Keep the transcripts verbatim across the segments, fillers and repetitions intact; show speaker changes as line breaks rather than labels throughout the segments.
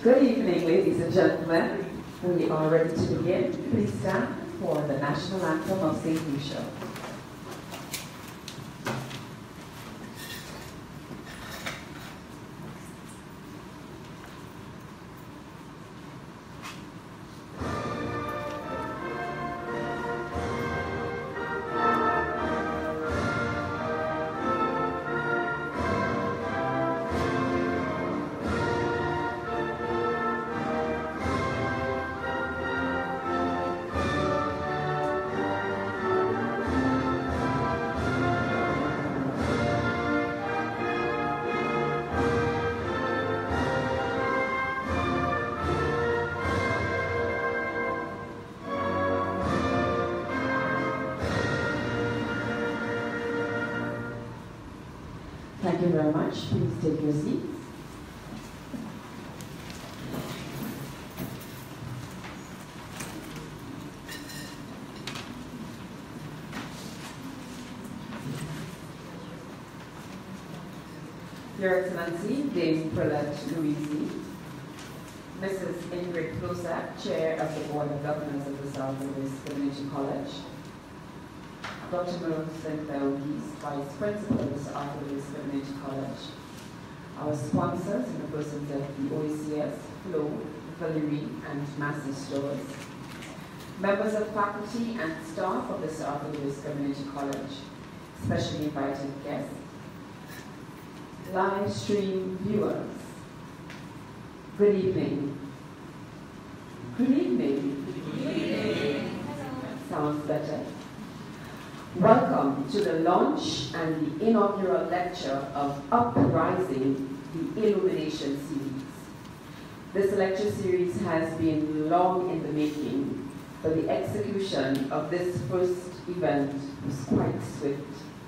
Good evening, ladies and gentlemen. We are ready to begin. Please stand for the National Anthem of Saint Lucia. Thank you very much. Please take your seats. Your Excellency, Dame Prelate Louise, Missus Ingrid Flosak, Chair of the Board of Governors of the South Louis Community College, Doctor Maroon Sinclair O'Geese, Vice Principal of the Arthur Lewis Community College, our sponsors in the persons of the O E C S, Flo, Valerie, and Massey Stores, members of faculty and staff of the Arthur Lewis Community College, specially invited guests, live stream viewers, good evening. Good evening. Good evening. Sounds better. Welcome to the launch and the inaugural lecture of Uprising, the Illumination Series. This lecture series has been long in the making, but the execution of this first event was quite swift.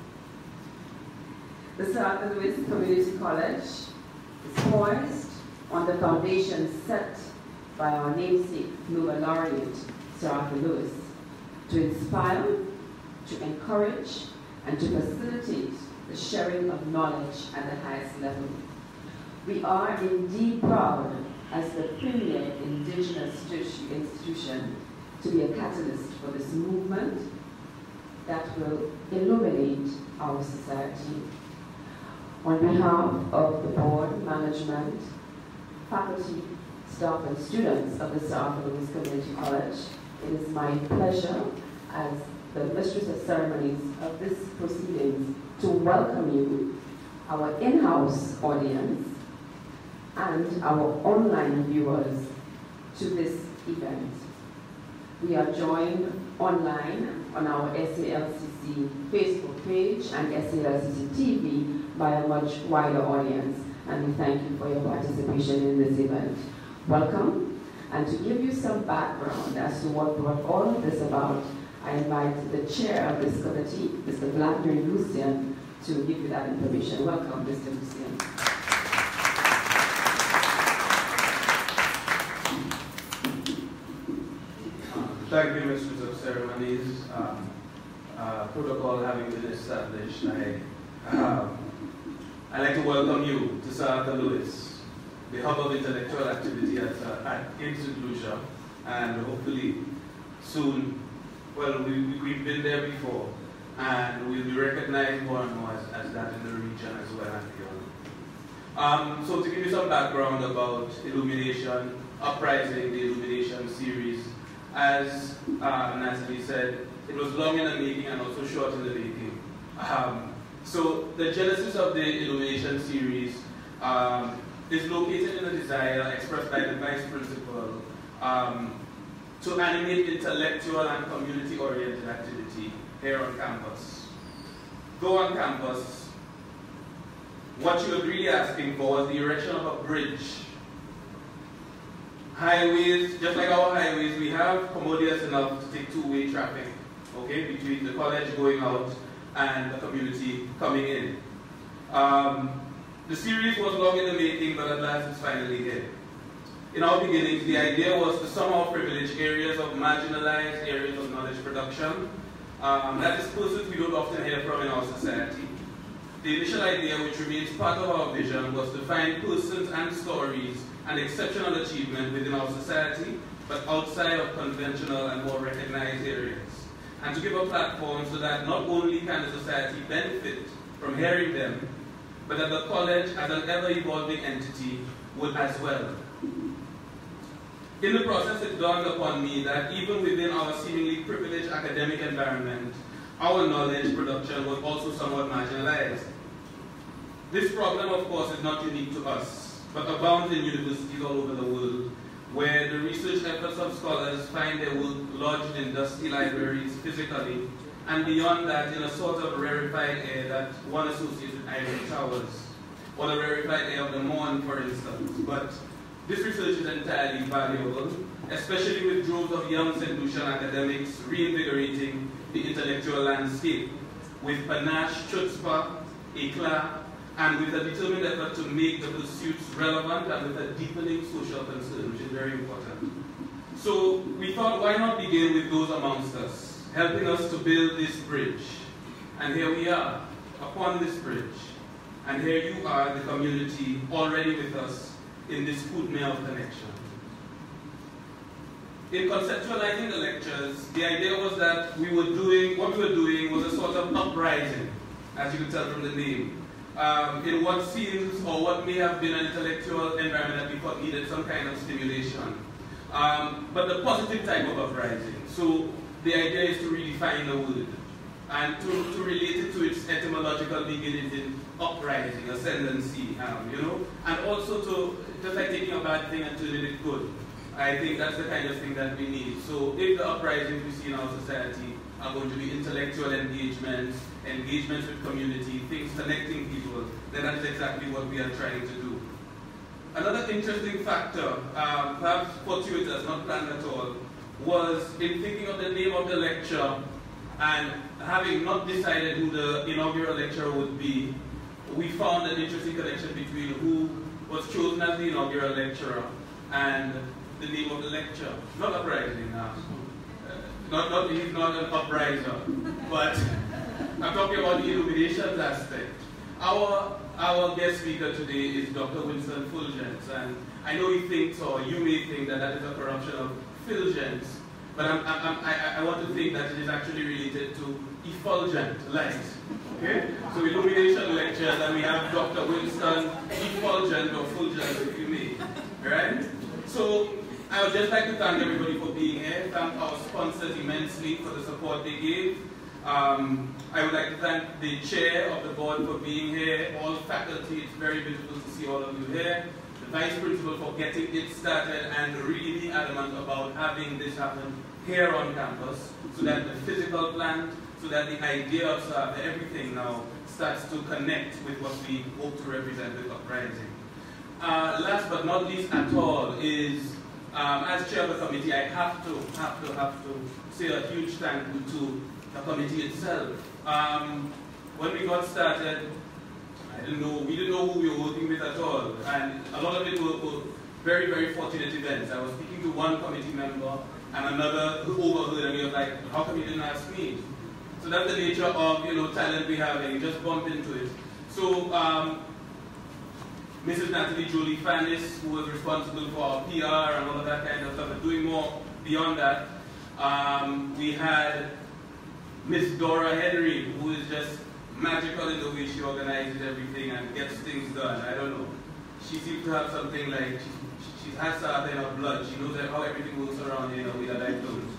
The Sir Arthur Lewis Community College is poised on the foundation set by our namesake Nobel laureate, Sir Arthur Lewis, to inspire, to encourage, and to facilitate the sharing of knowledge at the highest level. We are indeed proud, as the premier indigenous institution, to be a catalyst for this movement that will illuminate our society. On behalf of the board, management, faculty, staff, and students of the Sir Arthur Lewis Community College, it is my pleasure as the Mistress of Ceremonies of this proceedings to welcome you, our in-house audience, and our online viewers to this event. We are joined online on our S A L C C Facebook page and S A L C C T V by a much wider audience, and we thank you for your participation in this event. Welcome, and to give you some background as to what brought all of this about, I invite the chair of this committee, Mister Vladimir Lucian, to give you that information. Welcome, Mister Lucian.
Thank you, Mistress of Ceremonies. Um, uh, protocol having been established, I, um, I'd like to welcome you to Sir Arthur Lewis, the hub of intellectual activity at, uh, at in Saint Lucia, and hopefully soon. Well, we, we, we've been there before, and we'll be recognized more and more as, as that in the region as well and beyond. Um, so to give you some background about Illumination, Uprising, the Illumination series, as uh, Nancy said, it was long in the making and also short in the making. Um, so the genesis of the Illumination series um, is located in a desire expressed by the Vice Principal um, to animate intellectual and community-oriented activity here on campus. Though on campus, what you were really asking for was the erection of a bridge. Highways, just like our highways, we have commodious enough to take two-way traffic, okay, between the college going out and the community coming in. Um, the series was long in the making, but at last it's finally here. In our beginnings, the idea was to somehow privilege areas of marginalized areas of knowledge production. Um, that is pursuit we don't often hear from in our society. The initial idea, which remains part of our vision, was to find persons and stories and exceptional achievement within our society, but outside of conventional and more recognized areas. And to give a platform so that not only can the society benefit from hearing them, but that the college, as an ever-evolving entity, would as well. In the process, it dawned upon me that even within our seemingly privileged academic environment, our knowledge production was also somewhat marginalized. This problem, of course, is not unique to us, but abounds in universities all over the world, where the research efforts of scholars find their work lodged in dusty libraries physically, and beyond that, in a sort of rarefied air that one associates with ivory towers, or the rarefied air of the morn, for instance. But this research is entirely valuable, especially with droves of young Saint Lucian academics reinvigorating the intellectual landscape with panache, chutzpah, éclat, and with a determined effort to make the pursuits relevant and with a deepening social concern, which is very important. So we thought, why not begin with those amongst us, helping us to build this bridge. And here we are, upon this bridge. And here you are, the community, already with us in this footme of connection. In conceptualizing the lectures, the idea was that we were doing, what we were doing was a sort of uprising, as you can tell from the name, um, in what seems or what may have been an intellectual environment that we thought needed some kind of stimulation. Um, but the positive type of uprising. So the idea is to redefine the word and to, to relate it to its etymological beginnings in uprising, ascendancy, um, you know, and also to just like taking a bad thing and turning it good. I think that's the kind of thing that we need. So if the uprisings we see in our society are going to be intellectual engagements, engagements with community, things connecting people, then that's exactly what we are trying to do. Another interesting factor, um, perhaps fortuitous, not planned at all, was in thinking of the name of the lecture and having not decided who the inaugural lecturer would be, we found an interesting connection between who was chosen as the inaugural lecturer and the name of the lecture. Not uprising now. Uh, not, not, he's not an upriser, but I'm talking about the illuminations aspect. Our, our guest speaker today is Doctor Winston Fulgence, and I know he thinks, or you may think, that that is a corruption of Fulgence, but I'm, I'm, I, I want to think that it is actually related to effulgent light. Okay? So illumination lectures, and we have Doctor Winston Effulgent or Fulgence, if you may. Right? So I would just like to thank everybody for being here, thank our sponsors immensely for the support they gave. Um, I would like to thank the chair of the board for being here, all faculty, it's very beautiful to see all of you here, the vice principal for getting it started and really being adamant about having this happen here on campus, so that the physical plant, so that the idea of uh, everything now starts to connect with what we hope to represent with Uprising. Uh, last but not least at all is, um, as chair of the committee, I have to, have to, have to say a huge thank you to the committee itself. Um, when we got started, I didn't know, we didn't know who we were working with at all, and a lot of it were, were very, very fortunate events. I was speaking to one committee member, and another who overheard, and he was like, how come you didn't ask me? So that's the nature of, you know, talent we have, and you just bump into it. So, um, Missus Natalie Jolie Fannis, who was responsible for our P R and all of that kind of stuff, and doing more beyond that. Um, we had Miss Dora Henry, who is just magical in the way she organizes everything and gets things done. I don't know. She seems to have something like, she, she has that in her blood. She knows how everything works around here in a way that I don't.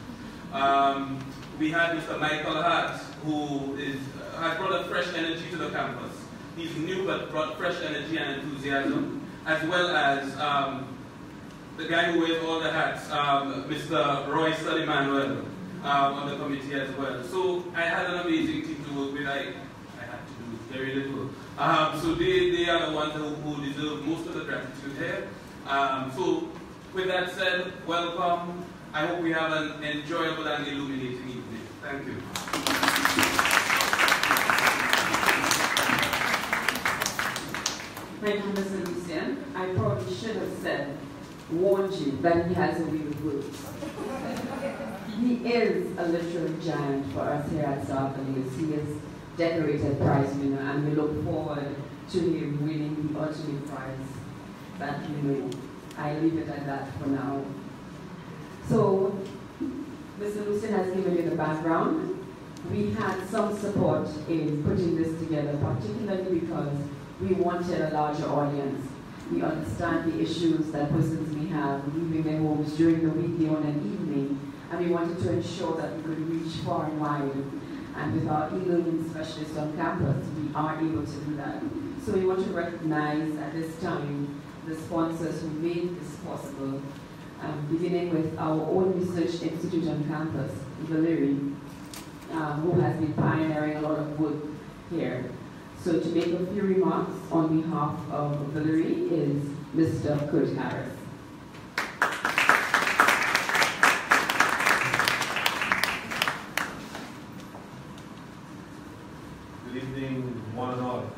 Um, we had Mister Michael Hart, who is, has brought a fresh energy to the campus. He's new but brought fresh energy and enthusiasm, as well as um, the guy who wears all the hats, um, Mister Roy Sullivan, um, on the committee as well. So I had an amazing team to work with. I, I had to do very little. Um, so they, they are the ones who, who deserve most of the gratitude here. Um, so with that said, welcome. I hope we have an enjoyable and illuminating evening. Thank you.
Thank you, Mister Lucien. I probably should have said, warned you that he has a way with words. He is a literary giant for us here at South Lewis. He is decorated prize winner, and we look forward to him winning the ultimate prize that we know. I leave it at that for now. So, Mister Lucien has given you the background. We had some support in putting this together, particularly because we wanted a larger audience. We understand the issues that persons may have leaving their homes during the weekday on an evening, and we wanted to ensure that we could reach far and wide. And with our e-learning specialists on campus, we are able to do that. So we want to recognize at this time the sponsors who made this possible, um, beginning with our own research institute on campus, Valeri, um, who has been pioneering a lot of work here. So to make a few remarks on behalf of Valeri is Mister Kurt Harris.
Good evening, one and all.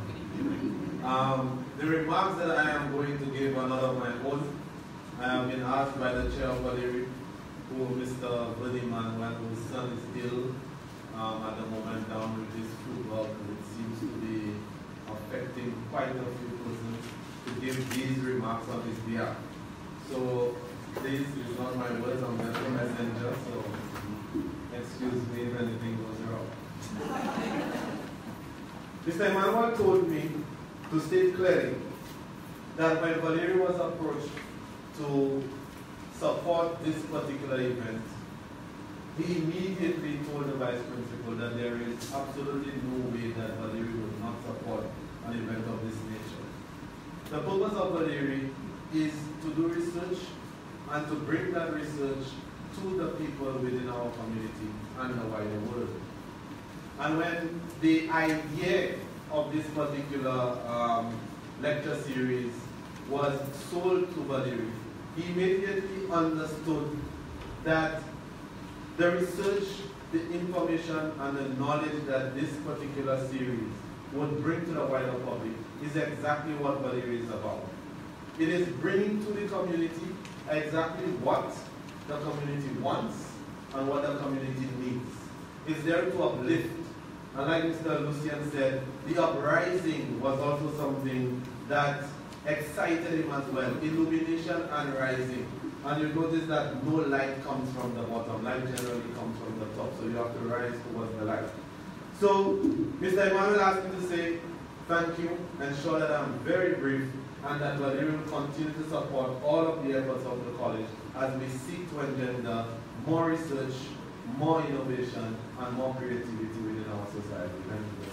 Um, the remarks that I am going to give are not of my own. I have been asked by the chair of Valeri, who Mister Verdi Manuel, whose son is ill um, at the moment down with this food bug, and it seems to be affecting quite a few persons, to give these remarks on his behalf. So this is not my words, I'm just a messenger, so excuse me if anything goes wrong. Mister Emmanuel told me to state clearly that when Valeri was approached to support this particular event, he immediately told the vice principal that there is absolutely no way that Valeri would not support an event of this nature. The purpose of Valeri is to do research and to bring that research to the people within our community and the wider world. And when the idea of this particular um, lecture series was sold to Valeri, he immediately understood that the research, the information, and the knowledge that this particular series would bring to the wider public is exactly what Valeri is about. It is bringing to the community exactly what the community wants and what the community needs. It's there to uplift. And like Mister Lucien said, the uprising was also something that excited him as well. Illumination and rising. And you notice that no light comes from the bottom. Light generally comes from the top. So you have to rise towards the light. So Mister Emmanuel asked me to say thank you, ensure that I'm very brief, and that Valeri will continue to support all of the efforts of the college as we seek to engender more research, more innovation, and more creativity within our society. Thank you.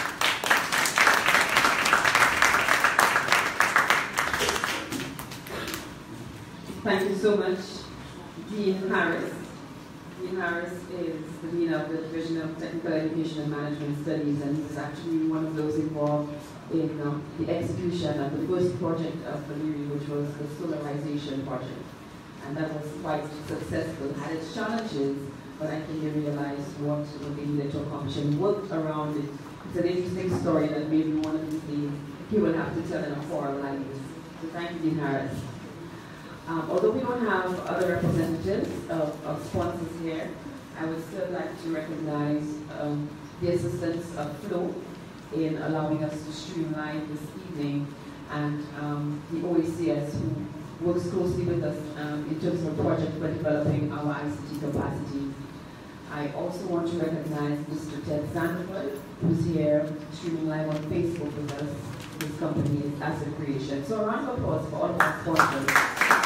Thank you so much, Dean Harris. Dean Harris is the Dean of the Division of Technical Education and Management Studies, and he's actually one of those involved in um, the execution of the first project of Valeri, which was the solarization project. And that was quite successful. Had its challenges, but I think they realized what they needed to accomplish and worked around it. It's an interesting story that maybe one of these days he will have to tell in a forum like this. So thank you, Dean Harris. Um, although we don't have other representatives of, of sponsors here, I would still like to recognize um, the assistance of Flo in allowing us to streamline this evening, and um, the O A C S, who works closely with us um, in terms of a project for developing our I C T capacity. I also want to recognize Mister Ted Sandford, who's here streaming live on Facebook with us. His company is Asset Creation. So a round of applause for all of our sponsors.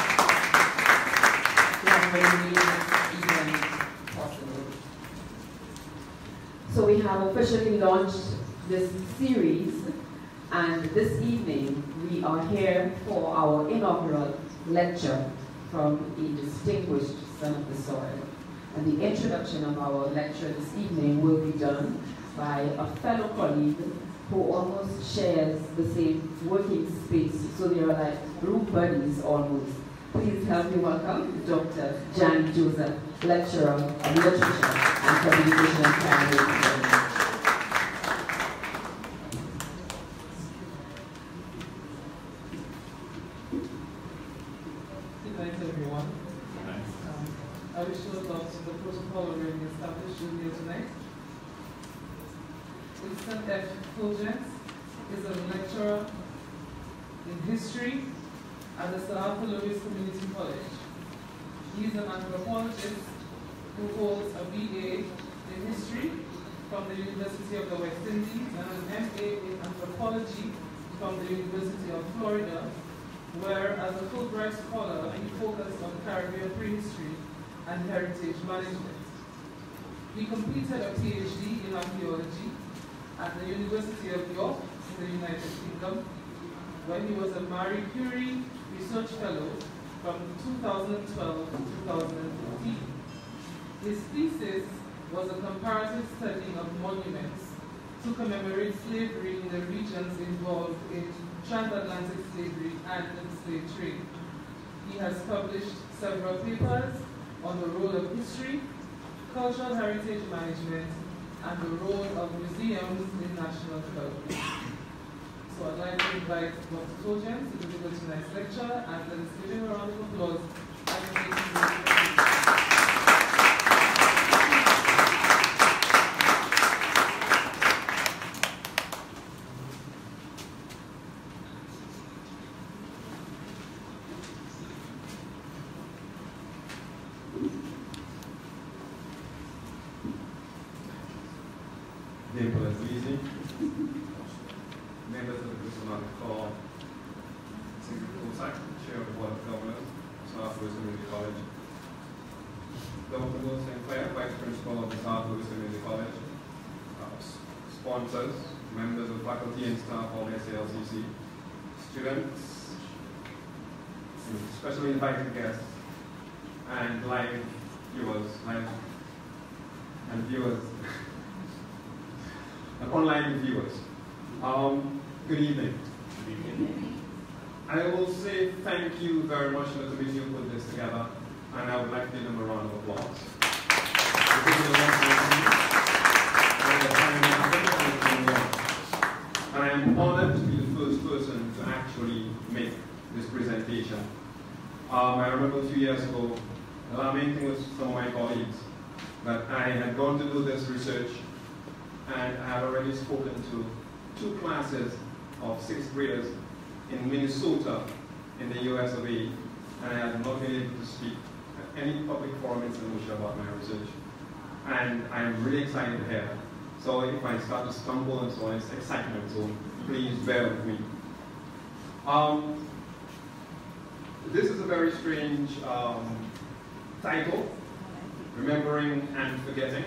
So we have officially launched this series, and this evening we are here for our inaugural lecture from a distinguished son of the soil. And the introduction of our lecture this evening will be done by a fellow colleague who almost shares the same working space, so they are like group buddies almost. Please help me welcome Doctor Jan Joseph, Lecturer of Literature and Communication and Communication.
Good night, everyone. Um, I wish to adopt the protocol already established here tonight. Wilson F. Fulgence is a lecturer in history at the Sir Arthur Lewis Community College. He is an anthropologist who holds a B A in history from the University of the West Indies and an M A in anthropology from the University of Florida, where as a Fulbright scholar he focused on Caribbean prehistory and heritage management. He completed a P H D in archaeology at the University of York in the United Kingdom, where he was a Marie Curie Research Fellow from two thousand twelve to two thousand fifteen. His thesis was a comparative study of monuments to commemorate slavery in the regions involved in transatlantic slavery and the slave trade. He has published several papers on the role of history, cultural heritage management, and the role of museums in national development. So I'd like to invite Doctor Fulgence to deliver tonight's lecture, and let's give him a round of applause.
Members of the Bristol Call, Chair of the Board of Governors, South Louis Community College, Doctor Will Sinclair, Vice Principal of the South Louis Community College, uh, sponsors, members of faculty and staff of S A L C C, students, specially invited guests, and live viewers, live and viewers, and online viewers. Um, good evening. Good evening. I will say thank you very much to the committee who put this together, and I would like to give them a round of applause. And I am honored to be the first person to actually make this presentation. Um, I remember a few years ago, lamenting with some of my colleagues that I had gone to do this research, and I had already spoken to two classes of sixth graders in Minnesota in the U S of A, and I had not been able to speak at any public forum in Saint Lucia about my research. And I am really excited here. So if I start to stumble and so on, it's excitement, so please bear with me. Um, this is a very strange um, title, Remembering and Forgetting.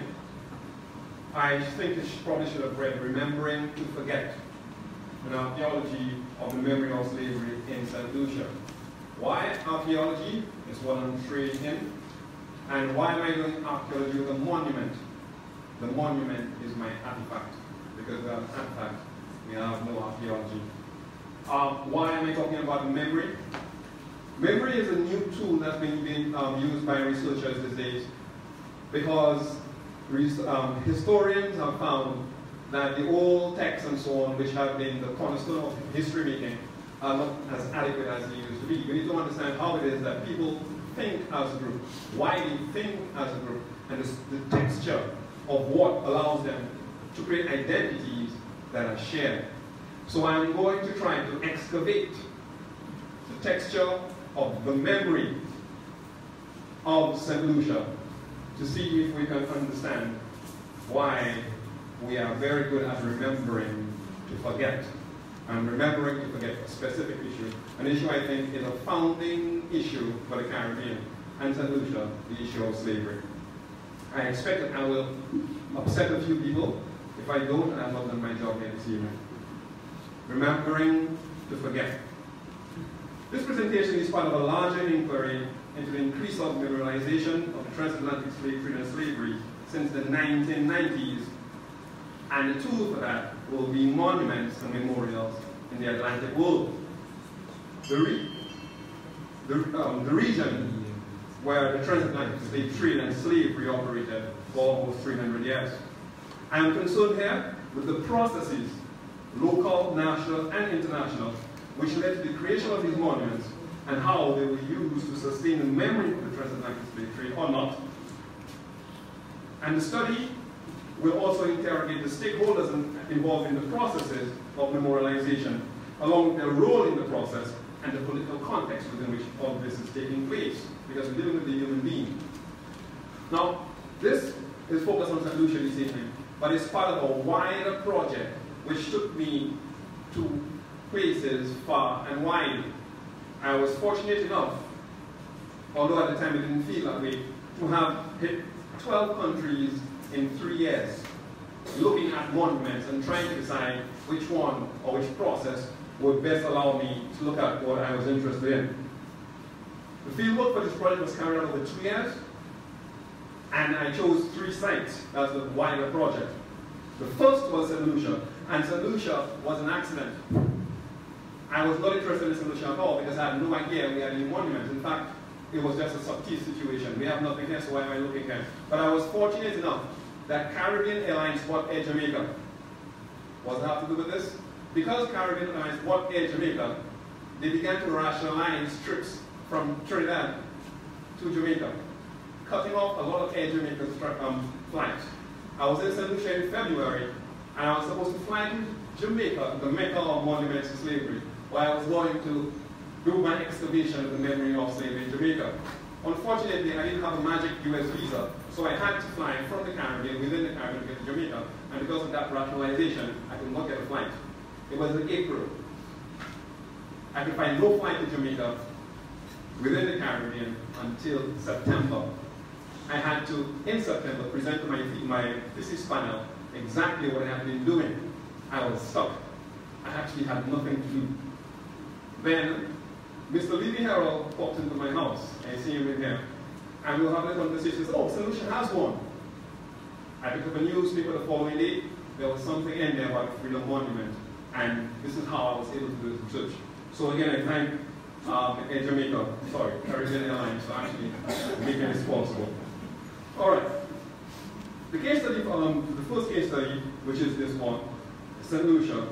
I think it should, probably should have read Remembering to Forget, an archaeology of the memory of slavery in Saint Lucia. Why archaeology is what I'm trained in, and why am I doing archaeology with a monument? The monument is my artifact, because without an artifact, we have no archaeology. Um, why am I talking about memory? Memory is a new tool that's been, been um, used by researchers these days, because Um, historians have found that the old texts and so on, which have been the cornerstone of history making, are not as adequate as they used to be. We need to understand how it is that people think as a group, why they think as a group, and the, the texture of what allows them to create identities that are shared. So I'm going to try to excavate the texture of the memory of Saint Lucia, to see if we can understand why we are very good at remembering to forget, and remembering to forget a specific issue. An issue I think is a founding issue for the Caribbean and Saint Lucia, the issue of slavery. I expect that I will upset a few people. If I don't, I've not done my job here this evening. Remembering to forget. This presentation is part of a larger inquiry into the increase of liberalization of the transatlantic slave trade and slavery since the nineteen nineties, and the tool for that will be monuments and memorials in the Atlantic world. The, re the, um, the region where the transatlantic slave trade and slavery operated for almost three hundred years. I am concerned here with the processes, local, national, and international, which led to the creation of these monuments, and how they were used to sustain the memory of the transatlantic slave trade or not. And the study will also interrogate the stakeholders involved in the processes of memorialization, along with their role in the process and the political context within which all this is taking place, because we're dealing with the human being. Now, this is focused on Saint Lucia this evening, but it's part of a wider project which took me to places far and wide. I was fortunate enough, although at the time it didn't feel that way, to have hit twelve countries in three years, looking at monuments and trying to decide which one or which process would best allow me to look at what I was interested in. The fieldwork for this project was carried out over two years, and I chose three sites as the wider project. The first was Saint Lucia, and Saint Lucia was an accident. I was not interested in Saint Lucia at all because I had no idea we had any monuments. In fact, it was just a subtle situation. We have nothing here, so why am I looking here? But I was fortunate enough that Caribbean Airlines bought Air Jamaica. What does that have to do with this? Because Caribbean Airlines bought Air Jamaica, they began to rationalize trips from Trinidad to Jamaica, cutting off a lot of Air Jamaica um, flights. I was in Saint Lucia in February, and I was supposed to fly to Jamaica, the Mecca of monuments to slavery, where I was going to do my excavation of the memory of slavery in Jamaica. Unfortunately, I didn't have a magic U S visa, so I had to fly from the Caribbean, within the Caribbean, to get to Jamaica, and because of that rationalization, I could not get a flight. It was in April. I could find no flight to Jamaica within the Caribbean until September. I had to, in September, present to my, my thesis panel exactly what I had been doing. I was stuck. I actually had nothing to do. Then, Mister Levy Harrell popped into my house. I see him in here. And we were having a conversation. He said, oh, Saint Lucia has one. I picked up a newspaper the following day. There was something in there about the Freedom Monument. And this is how I was able to do this research. So again, I thank um, Air Jamaica, sorry, Caribbean Airlines for actually making this possible. All right. The case study, um, the first case study, which is this one, Saint Lucia.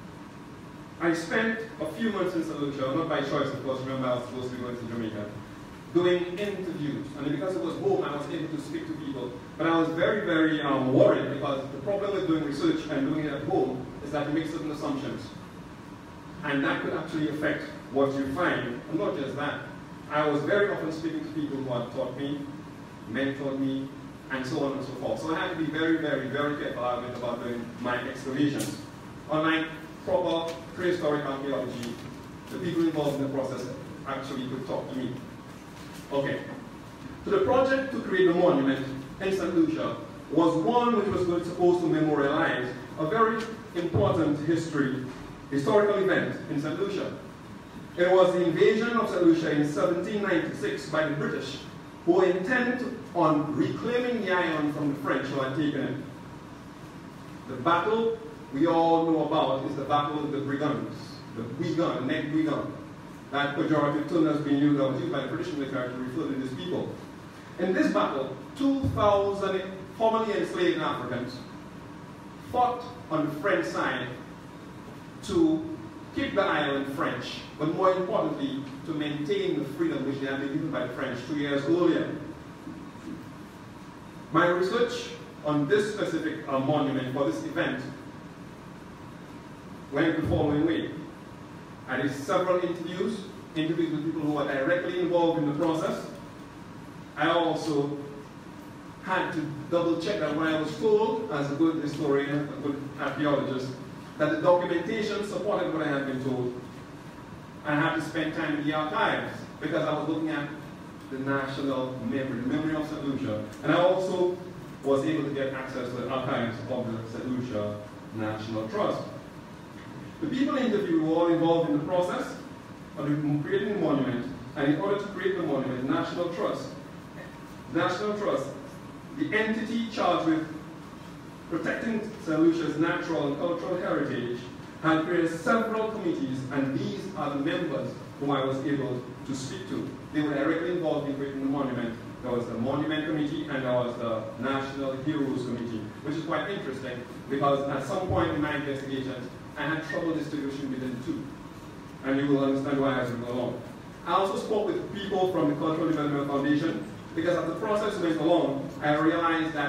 I spent a few months in Saint Lucia, not by choice, of course. Remember, I was supposed to be going to Jamaica, doing interviews. And because it was home, I was able to speak to people. But I was very, very um, worried because the problem with doing research and doing it at home is that you make certain assumptions. And that could actually affect what you find. And not just that. I was very often speaking to people who had taught me, mentored me, and so on and so forth. So I had to be very, very, very careful about doing my excavations. Unlike proper prehistoric archaeology, the people involved in the process actually could talk to me. Okay. So the project to create the monument in Saint Lucia was one which was supposed to memorialize a very important history, historical event in Saint Lucia. It was the invasion of Saint Lucia in seventeen ninety-six by the British, who were intent on reclaiming the island from the French who had taken it. The battle we all know about is the Battle of the Brigands, the Guigan, neck Guigan. That pejorative term has been used, that was used by the British military to refer to these people. In this battle, two thousand formerly enslaved Africans fought on the French side to keep the island French, but more importantly, to maintain the freedom which they had been given by the French two years earlier. My research on this specific uh, monument for this event went the following way. I did several interviews, interviews with people who were directly involved in the process. I also had to double check that what I was told as a good historian, a good archaeologist, that the documentation supported what I had been told. I had to spend time in the archives because I was looking at the national memory, the memory of Saint Lucia. And I also was able to get access to the archives of the Saint Lucia National Trust. The people interviewed were all involved in the process of creating the monument, and in order to create the monument, the National Trust, National Trust, the entity charged with protecting Saint Lucia's natural and cultural heritage, had created several committees, and these are the members whom I was able to speak to. They were directly involved in creating the monument. There was the Monument Committee and there was the National Heroes Committee, which is quite interesting because at some point in my investigations, I had trouble distinguishing between the two. And you will understand why as we go along. I also spoke with people from the Cultural Development Foundation because as the process went along, I realized that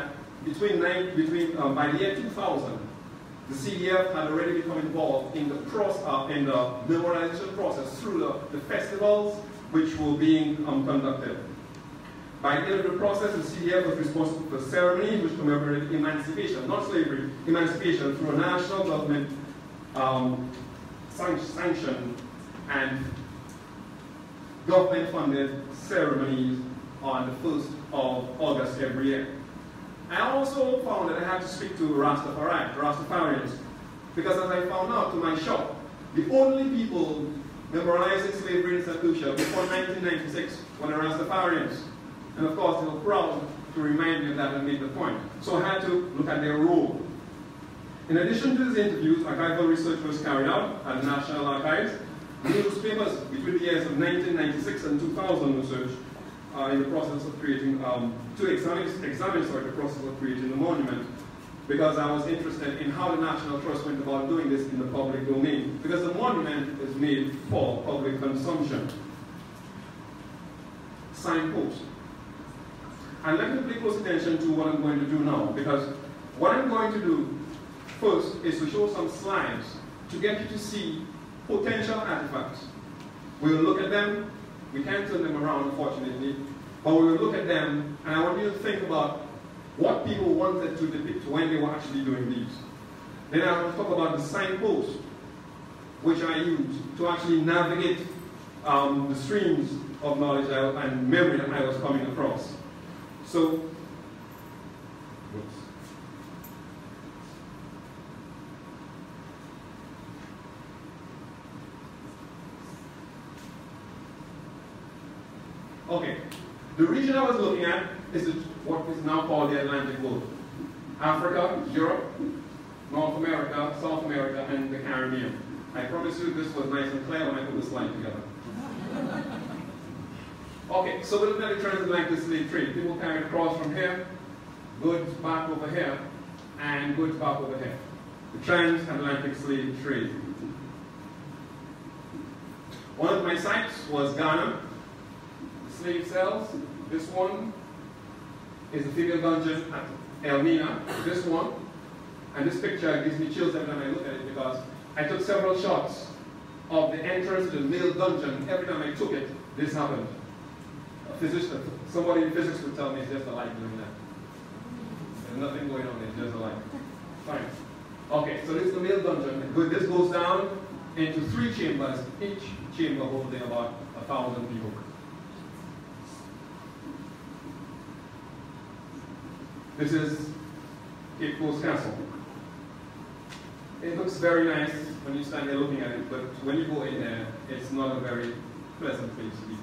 between, nine, between um, by the year two thousand, the C D F had already become involved in the, process, uh, in the memorialization process through the, the festivals which were being um, conducted. By the end of the process, the C D F was responsible for ceremonies which commemorated emancipation, not slavery, emancipation through a national government um, sanction and government-funded ceremonies on the first of August every year. I also found that I had to speak to Rastafari, Rastafarians, because as I found out to my shock, the only people memorializing slavery in Saint Lucia before nineteen ninety-six were the Rastafarians. And of course, they were proud to remind me of that and make the point. So I had to look at their role. In addition to these interviews, archival research was carried out at the National Archives. Newspapers between the years of nineteen ninety-six and two thousand research uh, in the process of creating, um, to examine, examine sorry, the process of creating the monument, because I was interested in how the National Trust went about doing this in the public domain, because the monument is made for public consumption. Signpost. And let me pay close attention to what I'm going to do now, because what I'm going to do first is to show some slides to get you to see potential artifacts. We will look at them. We can't turn them around, unfortunately, but we will look at them, and I want you to think about what people wanted to depict when they were actually doing these. Then I will talk about the signposts, which I use to actually navigate um, the streams of knowledge and memory that I was coming across. So, whoops. Okay, the region I was looking at is what is now called the Atlantic world. Africa, Europe, North America, South America, and the Caribbean. I promise you this was nice and clear when I put the slide together. Okay, so we're looking at the transatlantic slave trade. People carried across from here, goods back over here, and goods back over here. The transatlantic slave trade. One of my sites was Ghana. Slave cells. This one is the female dungeon at Elmina. This one, and this picture gives me chills every time I look at it, because I took several shots of the entrance to the male dungeon. Every time I took it, this happened. A physician, somebody in physics would tell me it's just a light doing that. There's nothing going on, it's just a light. Fine. Okay, so this is the male dungeon. This goes down into three chambers, each chamber holding about a thousand people. This is Cape Coast Castle. It looks very nice when you stand there looking at it, but when you go in there, it's not a very pleasant place to be.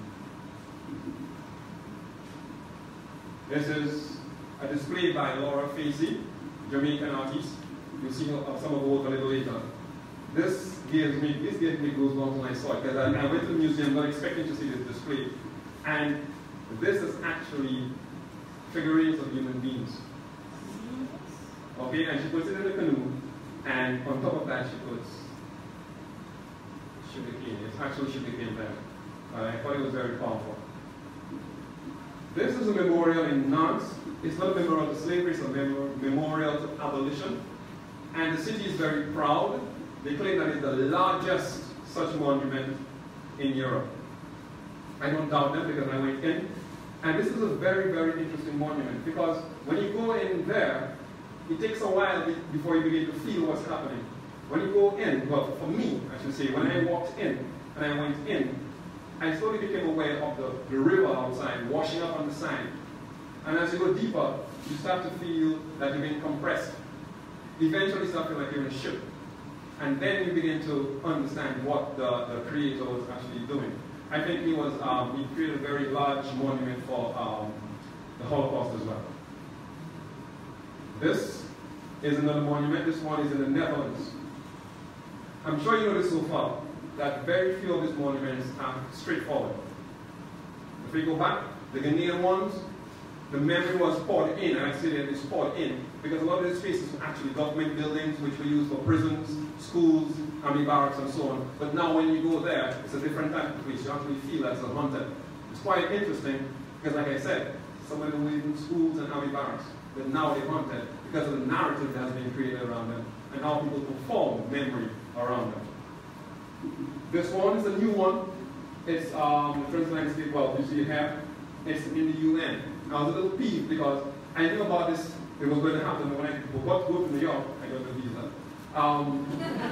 This is a display by Laura Facey, Jamaican artist. You'll see some of her work a little later. This gives me, this gives me goosebumps when I saw it, because I, I went to the museum not expecting to see this display. And this is actually figurines of human beings. Okay, and she puts it in a canoe, and on top of that she puts sugar cane. It's actually sugar cane there. Uh, I thought it was very powerful. This is a memorial in Nantes. It's not a memorial to slavery, it's a mem memorial to abolition. And the city is very proud. They claim that it's the largest such monument in Europe. I don't doubt them because I went in. And this is a very, very interesting monument, because when you go in there, it takes a while before you begin to feel what's happening. When you go in, well, for me, I should say, when I walked in and I went in, I slowly became aware of the, the river outside washing up on the side. And as you go deeper, you start to feel that you're being compressed. Eventually you start to feel like you're in a ship. And then you begin to understand what the, the creator was actually doing. I think he was, um, he created a very large monument for um, the Holocaust as well. This is another monument. This one is in the Netherlands. I'm sure you noticed so far that very few of these monuments are straightforward. If we go back, the Ghanaian ones, the memory was poured in, and I say that it's poured in, because a lot of these spaces were actually government buildings which were used for prisons, schools, army barracks, and so on. But now when you go there, it's a different type of place. You actually feel as a haunted. It's quite interesting, because like I said, some of them were in schools and army barracks. than now they haunted because of the narrative that has been created around them and how people perform memory around them. This one is a new one. It's um, the Translation State, well, you see it here. It's in the U N. I was a little peeved because I knew about this, it was going to happen when I got to go to New York, I got the visa. Um,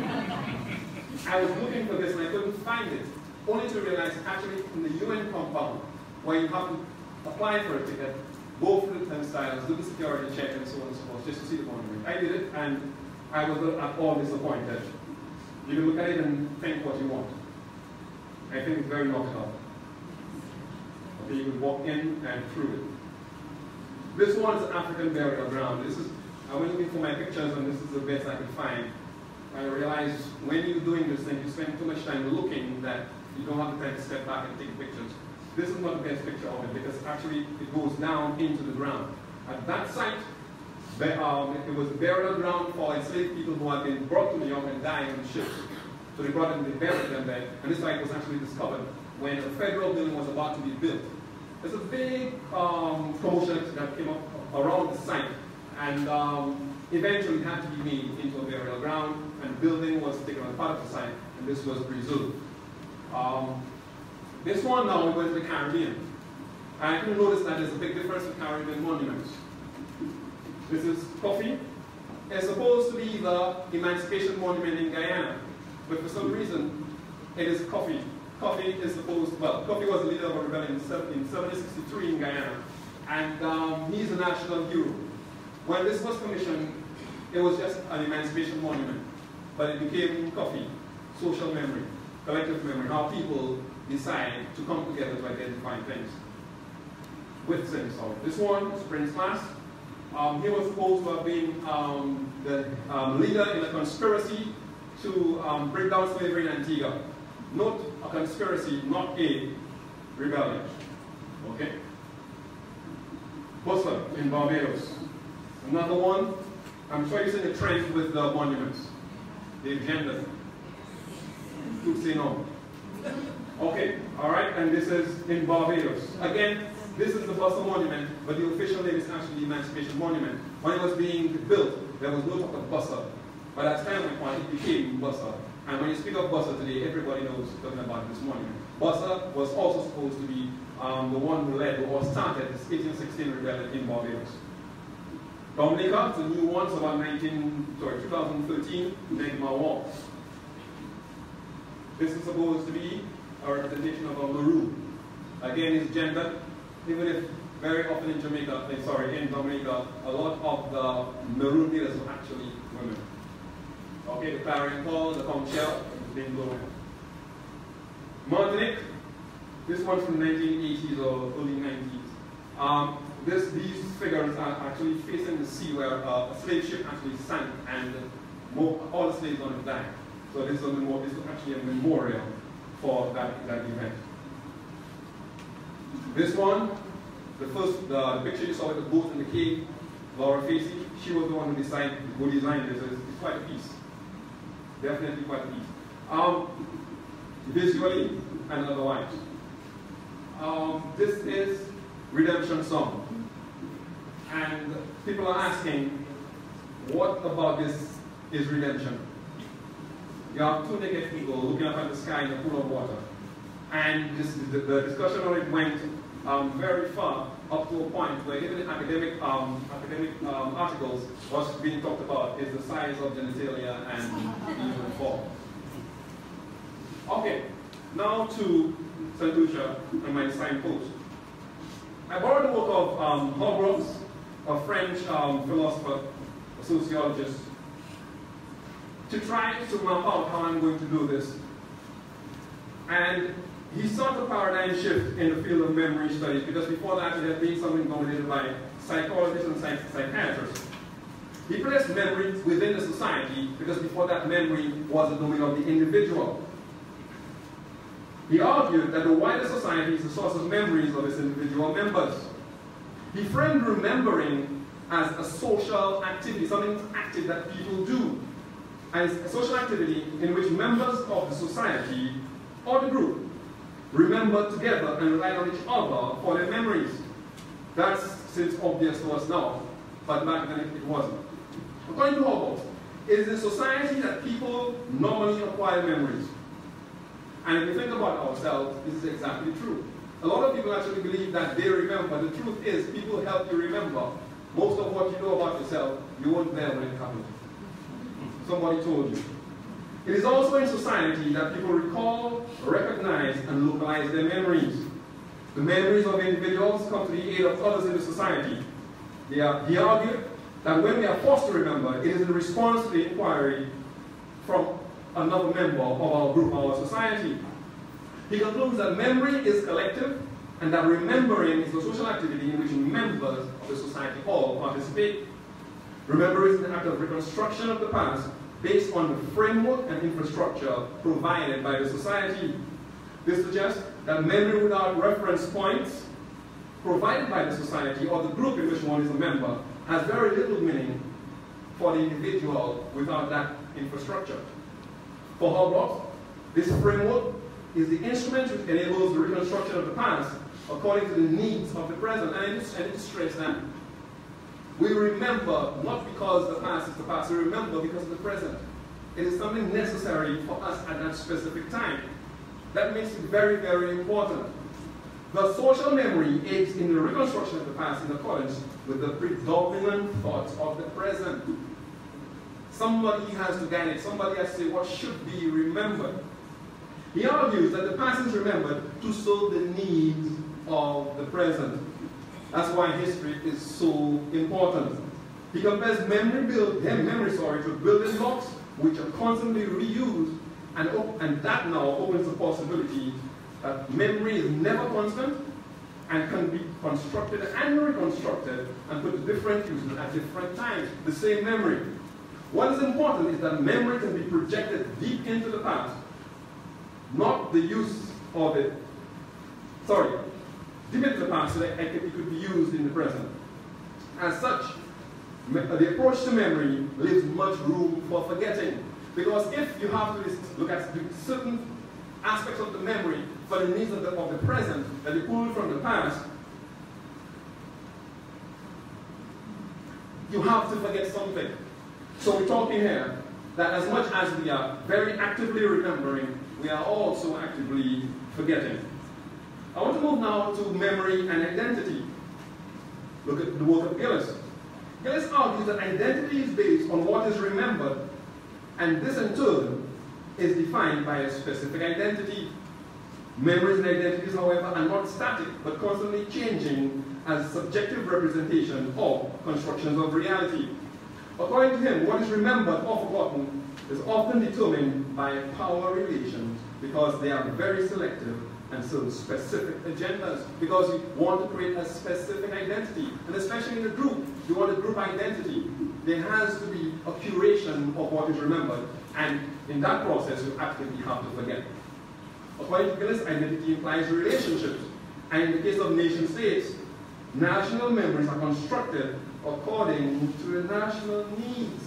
I was looking for this and I couldn't find it, only to realize actually in the U N compound, where you have to apply for a ticket, go through the turnstiles, do the security check and so on and so forth, just to see the monument. I did it and I was at all disappointed. You can look at it and think what you want. I think it's very knocked out. Okay, you can walk in and through it. This one is African burial ground. This is, I went looking for my pictures and this is the best I could find. I realized when you're doing this thing, you spend too much time looking that you don't have the time to step back and take pictures. This is not the best picture of it because actually it goes down into the ground. At that site, the, um, it was a burial ground for enslaved people who had been brought to New York and died on ships. So they brought them, they buried them there, and this site was actually discovered when a federal building was about to be built. There's a big um, commotion that came up around the site, and um, eventually it had to be made into a burial ground, and the building was taken as part of the site, and this was preserved. Um, this one now, we went to the Caribbean. And I can notice that there's a big difference with Caribbean monuments. This is Coffee. It's supposed to be the Emancipation Monument in Guyana, but for some reason, it is Coffee. Coffee is supposed, well, Coffee was the leader of a rebellion in seventeen sixty-three in Guyana, and um, he's a national hero. When this was commissioned, it was just an emancipation monument, but it became Coffee, social memory, collective memory, how people decide to come together to identify things with things. So this one is Prince Class. Um, he was supposed to have been um, the um, leader in a conspiracy to um, bring down slavery in Antigua. Not a conspiracy, not a rebellion. Okay? Bustler in Barbados. Another one. I'm sure you've seen the trend with the monuments. The agenda. Could say no. Okay, alright, and this is in Barbados. Again, this is the Bustler Monument, but the official name is actually the Emancipation Monument. When it was being built, there was no talk of Bustler. But at the time when it became Bustler. And when you speak of Bustler today, everybody knows talking about this monument. Bustler was also supposed to be um, the one who led or started this eighteen sixteen rebellion in Barbados. Dominica, it's a new one, so about nineteen, sorry, two thousand thirteen, Negma War. This is supposed to be a representation of a maroon. Again, it's gender, even if very often in Jamaica, sorry, in Dominica, a lot of the maroon leaders are actually women. Okay, the clarion call, the conch shell, is being blown. Martinique, this one's from the nineteen eighties or early nineties. Um, this, these figures are actually facing the sea where uh, a slave ship actually sank and more, all the slaves on it died. So this is, a memorial, this is actually a memorial for that, that event. This one, the first, the, the picture you saw with the boat in the cave, Laura Facey, she was the one who designed, who designed this. It's, it's quite a piece. Definitely quite a piece. Um, visually and otherwise. Um, this is Redemption Song. And people are asking, what about this is redemption? You have two naked people looking up at the sky in a pool of water. And this, the, the discussion on it went um, very far, up to a point where even in academic, um, academic um, articles, what's being talked about is the size of genitalia and even form. Okay, now to Saint Lucia and my signpost. I borrowed the work of um, Hobbes, a French um, philosopher, a sociologist, to try to map out how I'm going to do this. And he sought a paradigm shift in the field of memory studies because before that it had been something dominated by psychologists and psych psychiatrists. He placed memory within the society because before that memory was the domain of the individual. He argued that the wider society is the source of memories of its individual members. He framed remembering as a social activity, something active that people do, as a social activity in which members of the society or the group remember together and rely on each other for their memories. That seems obvious to us now. but back then it wasn't. According to Hobart, it is in society that people normally acquire memories. And if you think about ourselves, this is exactly true. A lot of people actually believe that they remember. The truth is, people help you remember. Most of what you know about yourself, you weren't there when it happened. Somebody told you. It is also in society that people recall, recognize, and localize their memories. The memories of individuals come to the aid of others in the society. They are, he argued that when we are forced to remember, it is in response to the inquiry from another member of our group, our society. He concludes that memory is collective and that remembering is a social activity in which members of the society all participate. Remembering is an act of reconstruction of the past based on the framework and infrastructure provided by the society. This suggests that memory without reference points provided by the society or the group in which one is a member has very little meaning for the individual without that infrastructure. For Hobart, this framework is the instrument which enables the reconstruction of the past according to the needs of the present. And I need to, I need to stress that. We remember not because the past is the past, we remember because of the present. It is something necessary for us at that specific time. That makes it very, very important. The social memory aids in the reconstruction of the past in accordance with the predominant thoughts of the present. Somebody has to guide it. Somebody has to say what should be remembered. He argues that the past is remembered to serve the needs of the present. That's why history is so important. He compares memory, build, memory sorry, to building blocks which are constantly reused, and, and that now opens the possibility that memory is never constant and can be constructed and reconstructed and put to different uses at different times. The same memory. What is important is that memory can be projected deep into the past, not the use of it, sorry, deep into the past so that it could be used in the present. As such, the approach to memory leaves much room for forgetting. Because if you have to look at certain aspects of the memory for the needs of the, of the present that you pulled from the past, you have to forget something. So we're talking here that as much as we are very actively remembering, we are also actively forgetting. I want to move now to memory and identity. Look at the work of Gillis. Gillis argues that identity is based on what is remembered, and this in turn is defined by a specific identity. Memories and identities, however, are not static, but constantly changing as subjective representation of constructions of reality. According to him, what is remembered or forgotten is often determined by power relations because they are very selective and serve specific agendas, because you want to create a specific identity. And especially in a group, you want a group identity. There has to be a curation of what is remembered, and in that process, you actively have to forget. According to Gillis, identity implies relationships, and in the case of nation states, national memories are constructed according to the national needs,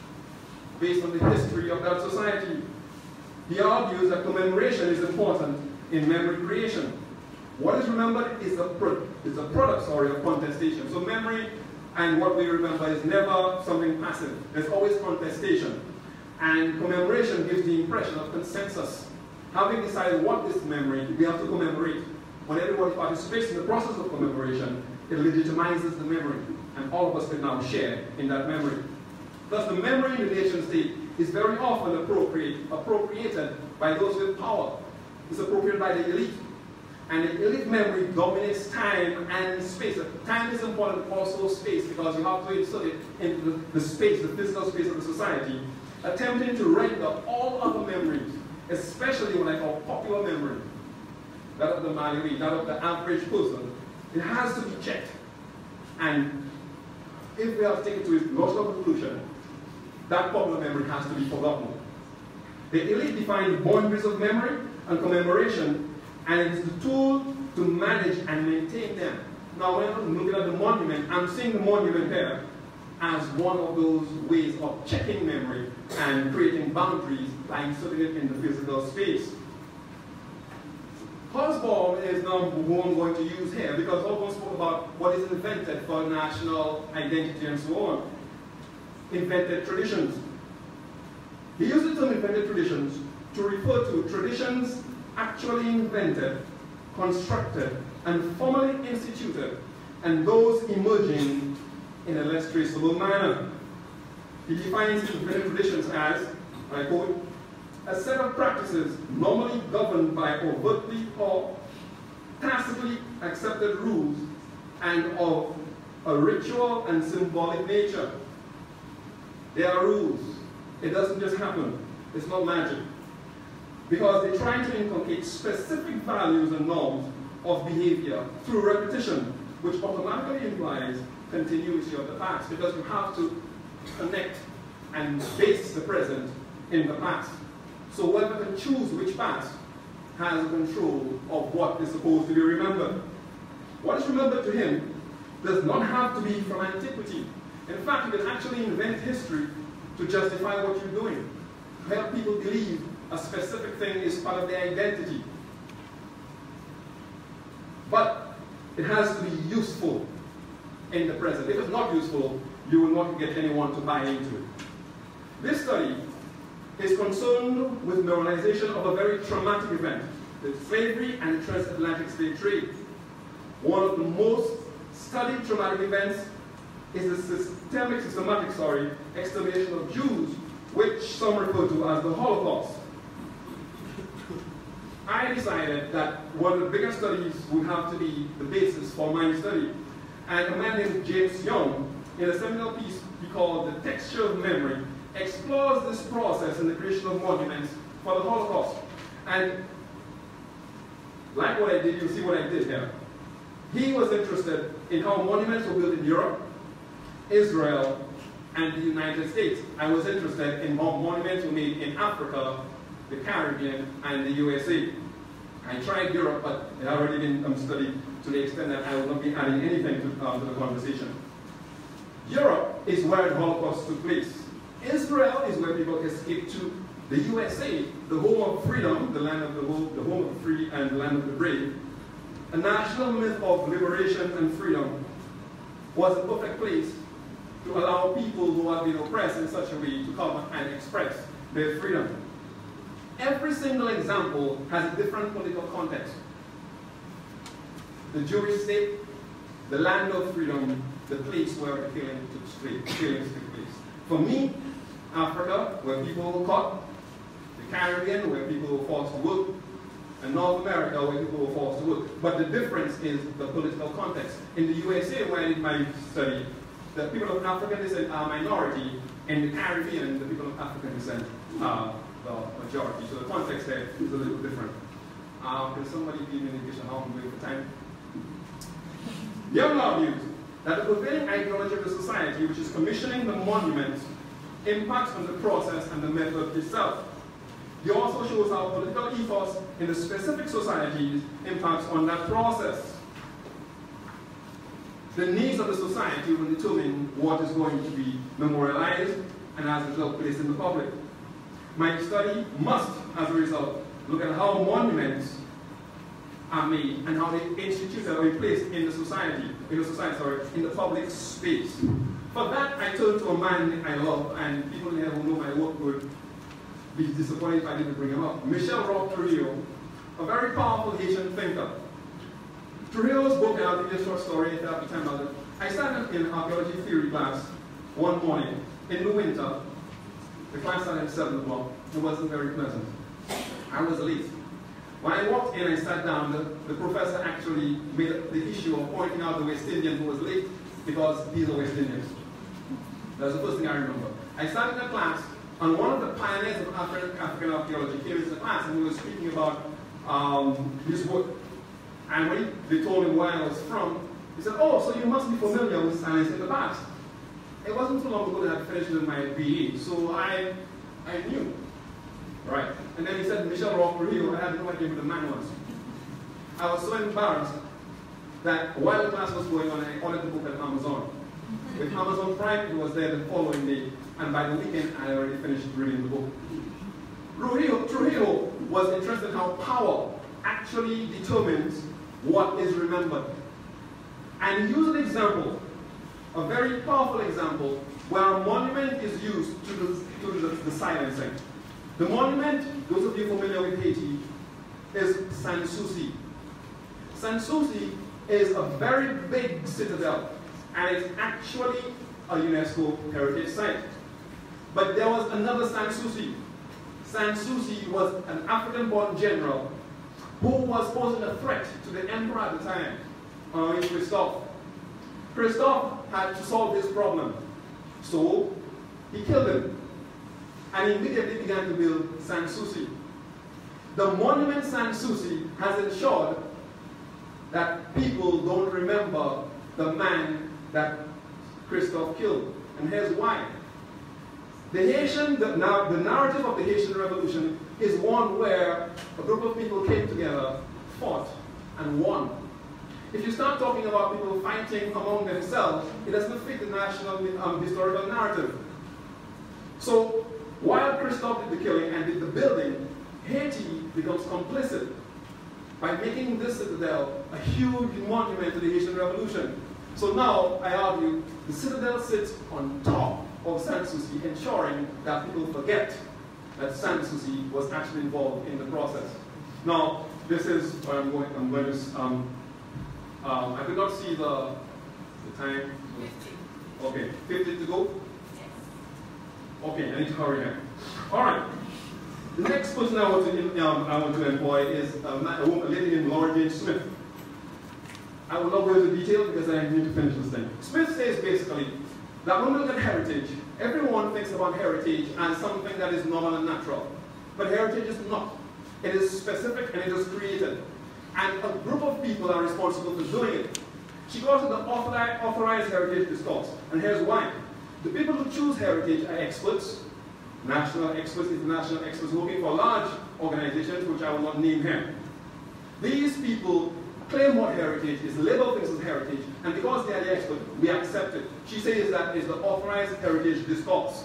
based on the history of that society. He argues that commemoration is important in memory creation. What is remembered is a, pro is a product sorry, of contestation. So memory and what we remember is never something passive. There's always contestation. And commemoration gives the impression of consensus. Having decided what is memory, we have to commemorate. When everybody participates in the process of commemoration, it legitimizes the memory, and all of us can now share in that memory. Thus, the memory in the nation state is very often appropriate, appropriated by those with power. It's appropriated by the elite. And the elite memory dominates time and space. Time is important, also space, because you have to insert it into the, the space, the physical space of the society, attempting to render all other memories, especially what I call popular memory, that of the Malawi, that of the average person, it has to be checked. And if we have taken to its logical conclusion, that popular memory has to be forgotten. The elite define the boundaries of memory and commemoration, and it is the tool to manage and maintain them. Now, when I'm looking at the monument, I'm seeing the monument here as one of those ways of checking memory and creating boundaries by inserting it in the physical space. Hobsbawm is now who I'm going to use here because Hobsbawm spoke about what is invented for national identity and so on. Invented traditions. He used the term invented traditions to refer to traditions actually invented, constructed, and formally instituted, and those emerging in a less traceable manner. He defines invented traditions as, I quote, a set of practices normally governed by overtly or tacitly accepted rules and of a ritual and symbolic nature. There are rules. It doesn't just happen. It's not magic. Because they're trying to inculcate specific values and norms of behavior through repetition, which automatically implies continuity of the past, because you have to connect and base the present in the past. So whoever can choose which past has control of what is supposed to be remembered. What is remembered to him does not have to be from antiquity. In fact, you can actually invent history to justify what you're doing, to help people believe a specific thing is part of their identity. But it has to be useful in the present. If it's not useful, you will not get anyone to buy into it. This study is concerned with memorialization of a very traumatic event, the slavery and transatlantic slave trade. One of the most studied traumatic events is the systemic, systematic, sorry, extermination of Jews, which some refer to as the Holocaust. I decided that one of the bigger studies would have to be the basis for my study. And a man named James Young, in a seminal piece he called The Texture of Memory, explores this process in the creation of monuments for the Holocaust. And like what I did, you see what I did here. He was interested in how monuments were built in Europe, Israel, and the United States. I was interested in how monuments were made in Africa, the Caribbean, and the U S A. I tried Europe, but it had already been um, studied to the extent that I will not be adding anything to, um, to the conversation. Europe is where the Holocaust took place. Israel is where people escaped to. The U S A, the home of freedom, the land of the home, the home of the free and the land of the brave, a national myth of liberation and freedom, was a perfect place to allow people who have been oppressed in such a way to come and express their freedom. Every single example has a different political context. The Jewish state, the land of freedom, the place where the killing took place, killings took place. For me, Africa, where people were caught, the Caribbean, where people were forced to work, and North America, where people were forced to work. But the difference is the political context. In the U S A, where I did my study, the people of African descent are a minority. In the Caribbean, the people of African descent are the majority. So the context there is a little different. Um, can somebody give me an indication how I'm doing for time? Young argues that the prevailing ideology of the society, which is commissioning the monuments, impacts on the process and the method itself. He also shows how political ethos in the specific societies impacts on that process. The needs of the society will determine what is going to be memorialized and as a result placed in the public. My study must, as a result, look at how monuments are made and how they instituted or placed in the society, in the society, sorry, in the public space. For that, I turn to a man I love, and people here who know my work would be disappointed if I didn't bring him up. Michel Roch Trujillo, a very powerful Haitian thinker. Trujillo's book, and I'll give you a short story if I have time about it. I started in archaeology theory class one morning in the winter. The class started at seven o'clock. It wasn't very pleasant. I was late. When I walked in, I sat down. The, the professor actually made the issue of pointing out the West Indian who was late because these are West Indians. That's the first thing I remember. I sat in the class, and one of the pioneers of African, African archaeology came into the class, and he was speaking about um, his work. And when they told him where I was from, he said, "Oh, so you must be familiar with science in the past." It wasn't too long ago that I finished with my B A, so I, I knew. Right. And then he said, "Michel Roch Trujillo," I had no idea who the man was. I was so embarrassed that while the class was going on, I ordered the book at Amazon. With Amazon Prime, it was there the following day, and by the weekend, I already finished reading the book. Trujillo, Trujillo was interested in how power actually determines what is remembered. And use an example, a very powerful example, where a monument is used to do, to do the, the silencing. The monument, those of you familiar with Haiti, is Sans Souci. Sans Souci is a very big citadel, and it's actually a UNESCO heritage site. But there was another Sans Souci. Sans Souci was an African-born general who was posing a threat to the emperor at the time, uh, Christophe. Christophe had to solve this problem, so he killed him, and immediately began to build Sans Souci. The monument Sans Souci has ensured that people don't remember the man that Christophe killed, and here's why. The Haitian, the, now, the narrative of the Haitian Revolution is one where a group of people came together, fought, and won. If you start talking about people fighting among themselves, it doesn't fit the national um, historical narrative. So, while Christophe did the killing and did the building, Haiti becomes complicit by making this citadel a huge monument to the Haitian Revolution. So now, I argue, the citadel sits on top of Sans Souci, ensuring that people forget that Sans Souci was actually involved in the process. Now, this is where I'm going. I'm going to. Um, um, I could not see the the time.
fifty.
Okay, fifty to go.
Yes.
Okay, I need to hurry now. All right. The next person I want to um, I want to employ is a, man, a, woman, a lady named Laura Jane Smith. I will not go into detail because I need to finish this thing. Smith says basically that when we look at heritage, everyone thinks about heritage as something that is normal and natural. But heritage is not. It is specific and it is created. And a group of people are responsible for doing it. She calls it the authorized, authorized heritage discourse. And here's why. The people who choose heritage are experts, national experts, international experts working for large organizations, which I will not name here. These people claim what heritage is, label things as heritage, and because they are the expert, we accept it. She says that is the authorized heritage discourse.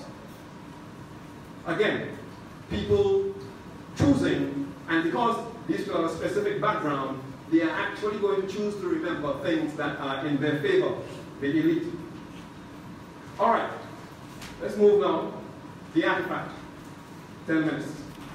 Again, people choosing, and because these people have a specific background, they are actually going to choose to remember things that are in their favor, the elite. All right, let's move now. The artifact, ten minutes.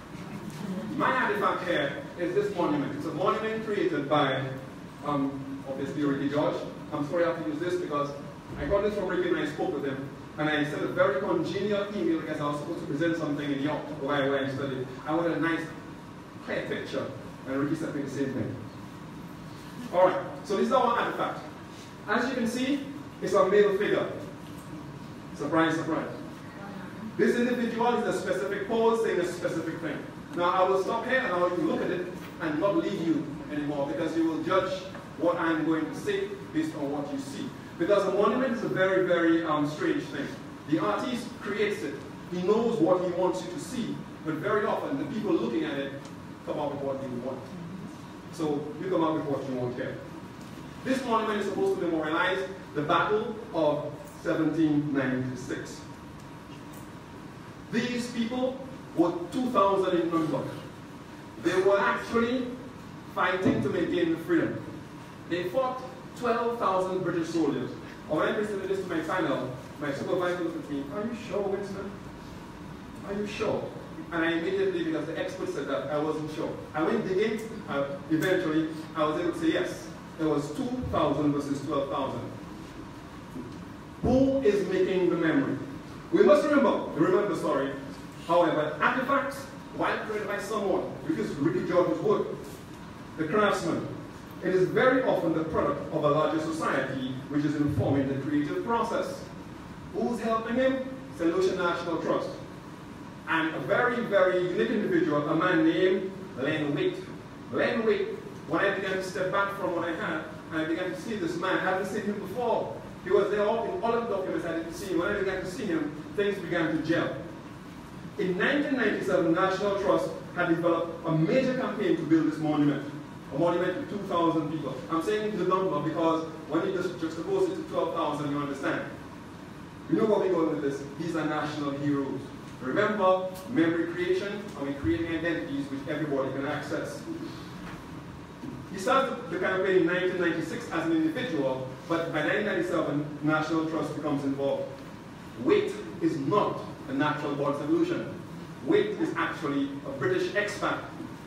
My artifact here is this monument. It's a monument created by, um, obviously, Ricky George. I'm sorry I have to use this because I got this from Ricky when I spoke with him. And I sent a very congenial email because I was supposed to present something in York where, where I studied. I wanted a nice, clear picture. And Ricky sent me the same thing. All right, so this is our artifact. As you can see, it's a male figure. Surprise, surprise. This individual is a specific pose saying a specific thing. Now, I will stop here and I will look at it and not leave you anymore because you will judge what I'm going to say based on what you see. Because a monument is a very, very um, strange thing. The artist creates it. He knows what he wants you to see, but very often the people looking at it come up with what you want. So you come up with what you want here. This monument is supposed to memorialize the Battle of seventeen ninety-six. These people were two thousand in number. They were actually fighting to maintain freedom. They fought twelve thousand British soldiers. And when I presented this to my panel, my supervisor looked at me, "Are you sure, Winston? Are you sure?" And I immediately, because the expert said that, I wasn't sure. I went digging, uh, eventually, I was able to say yes. It was two thousand versus twelve thousand. Who is making the memory? We must remember, remember the story. However, artifacts, while created by someone, because Ricky George's work, the craftsman, it is very often the product of a larger society which is informing the creative process. Who's helping him? Saint Lucia National Trust. And a very, very unique individual, a man named Len Waite. Len Waite, when I began to step back from what I had, and I began to see this man, I hadn't seen him before. He was there all, in all of the documents I didn't see him. When I began to see him, things began to gel. In nineteen ninety-seven, National Trust had developed a major campaign to build this monument. A monument to two thousand people. I'm saying the number because when you just juxtapose it to twelve thousand, you understand. You know what we're going with this? These are national heroes. Remember, memory creation, and we're creating identities which everybody can access. He started the campaign in nineteen ninety-six as an individual, but by nineteen ninety-seven, National Trust becomes involved. Wait is not a natural born solution. Wait is actually a British expat.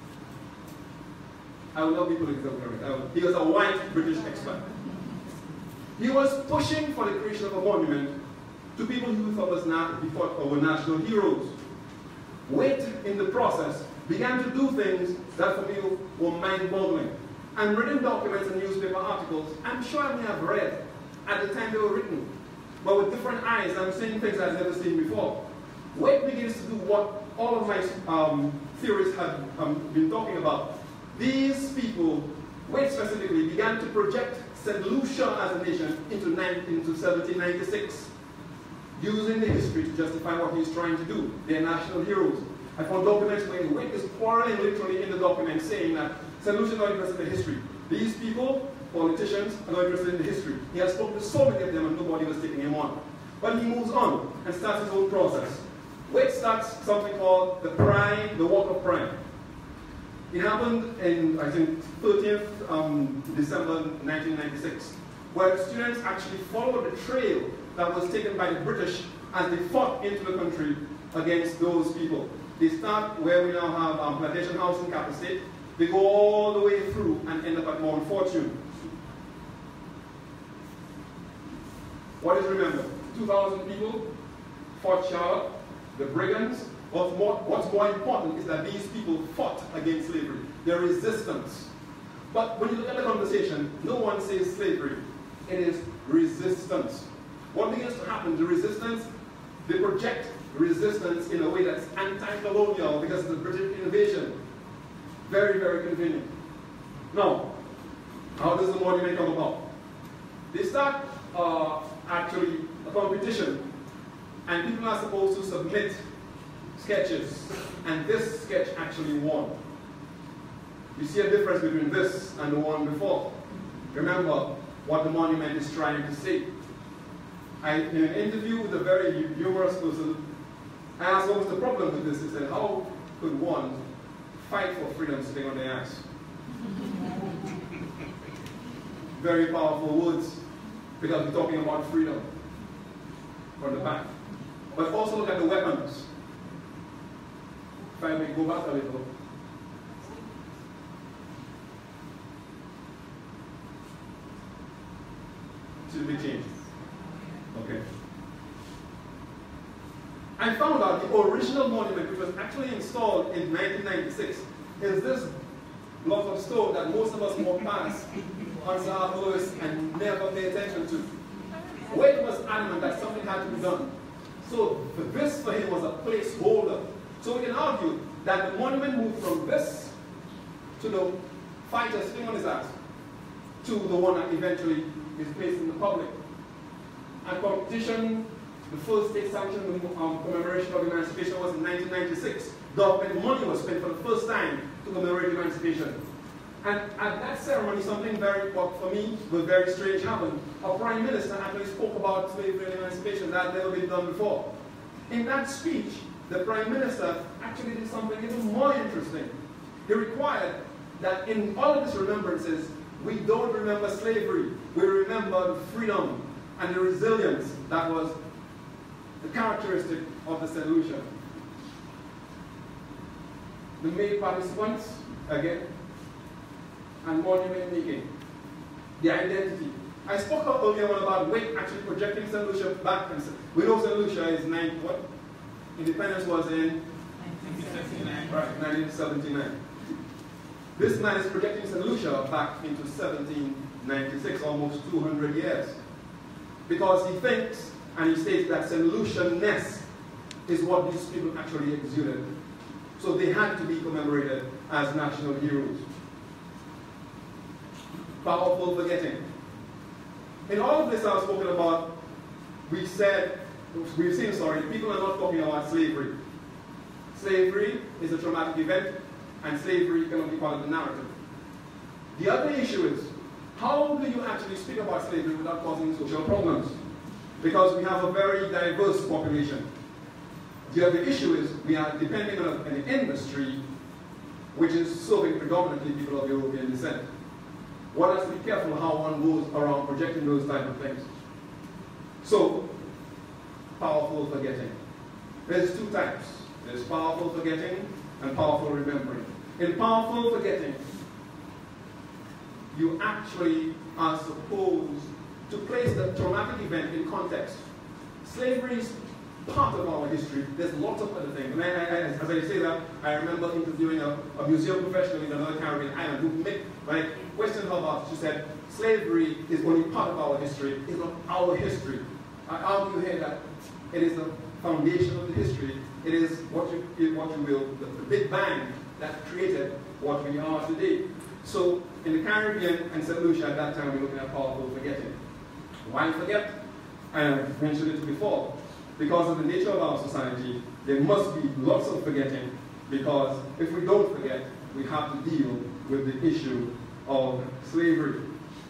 I will not be political correct. He was a white British expat. He was pushing for the creation of a monument to people who thought was not before were national heroes. Wait, in the process, began to do things that for me were mind-boggling. And reading documents and newspaper articles, I'm sure I may have read at the time they were written, but with different eyes, I'm seeing things I've never seen before. Wait begins to do what all of my um, theories had um, been talking about. These people, Wait specifically, began to project Saint Lucia as a nation into, into seventeen ninety-six, using the history to justify what he's trying to do. They're national heroes. I found documents where Wait is quarreling literally in the document, saying that Saint Lucia is not interested in history. These people, politicians, are not interested in the history. He has spoken to so many of them and nobody was taking him on. But he moves on and starts his own process. Wait starts something called the Pride, the Walk of Pride. It happened in, I think, thirtieth um, December nineteen ninety-six, where students actually followed the trail that was taken by the British as they fought into the country against those people. They start where we now have um, Plantation House in Capital State. They go all the way through and end up at Mount Fortune. What is remembered? two thousand people, Fort Charlotte, the brigands. What's more, what's more important is that these people fought against slavery. Their resistance. But when you look at the conversation, no one says slavery. It is resistance. What begins to happen? The resistance, they project resistance in a way that's anti-colonial because of the British invasion. Very, very convenient. Now, how does the monument come about? They start uh, actually a competition, and people are supposed to submit sketches, and this sketch actually won. You see a difference between this and the one before. Remember what the monument is trying to say. I, in an interview with a very humorous person, I asked what was the problem with this. He said, how could one fight for freedom sitting on their ass? Very powerful words, because we're talking about freedom from the back. But also look at the weapons. If I may go back a little. Should be changed. Okay. I found out the original monument, which was actually installed in nineteen ninety-six, is this block of stone that most of us walk past on Sir Arthur Lewis and never pay attention to. Wade was adamant that something had to be done. So this for him was a placeholder. So we can argue that the monument moved from this to the fighter sitting on his ass to the one that eventually is placed in the public. And competition, the first state-sanctioned um, commemoration of emancipation was in nineteen ninety-six. Government money was spent for the first time to commemorate emancipation. And at that ceremony, something very, what for me, was very strange happened. A prime minister actually spoke about slavery and emancipation that had never been done before. In that speech, the prime minister actually did something even more interesting. He required that in all of these remembrances, we don't remember slavery. We remember the freedom and the resilience that was the characteristic of the Saint Lucia. The main participants, again, and monument making. The identity. I spoke earlier on about Wake actually projecting Saint Lucia back. And we know Saint Lucia is nine, what? Independence was in nineteen seventy-nine. Right, nineteen seventy-nine. This man is projecting Saint Lucia back into seventeen ninety-six, almost two hundred years. Because he thinks, and he states that Saint Lucia-ness is what these people actually exuded. So they had to be commemorated as national heroes. Powerful forgetting. In all of this I've spoken about, we said, we've seen, sorry, people are not talking about slavery. Slavery is a traumatic event, and slavery cannot be part of the narrative. The other issue is, how do you actually speak about slavery without causing social problems? Because we have a very diverse population. The other issue is, we are depending on an industry which is serving predominantly people of European descent. One has to be careful how one goes around projecting those type of things. So, powerful forgetting. There's two types. There's powerful forgetting and powerful remembering. In powerful forgetting, you actually are supposed to place the traumatic event in context. Slavery is part of our history. There's lots of other things. And I, I, as I say that, I remember interviewing a, a museum professional in another Caribbean island who made, like, questioned her about, she said, slavery is only part of our history. It's not our history. I argue here that it is the foundation of the history. It is what you, what you will, the, the Big Bang that created what we are today. So in the Caribbean and Saint Lucia at that time, we're looking at powerful forgetting. Why forget? I have mentioned it before. Because of the nature of our society, there must be lots of forgetting, because if we don't forget, we have to deal with the issue of slavery.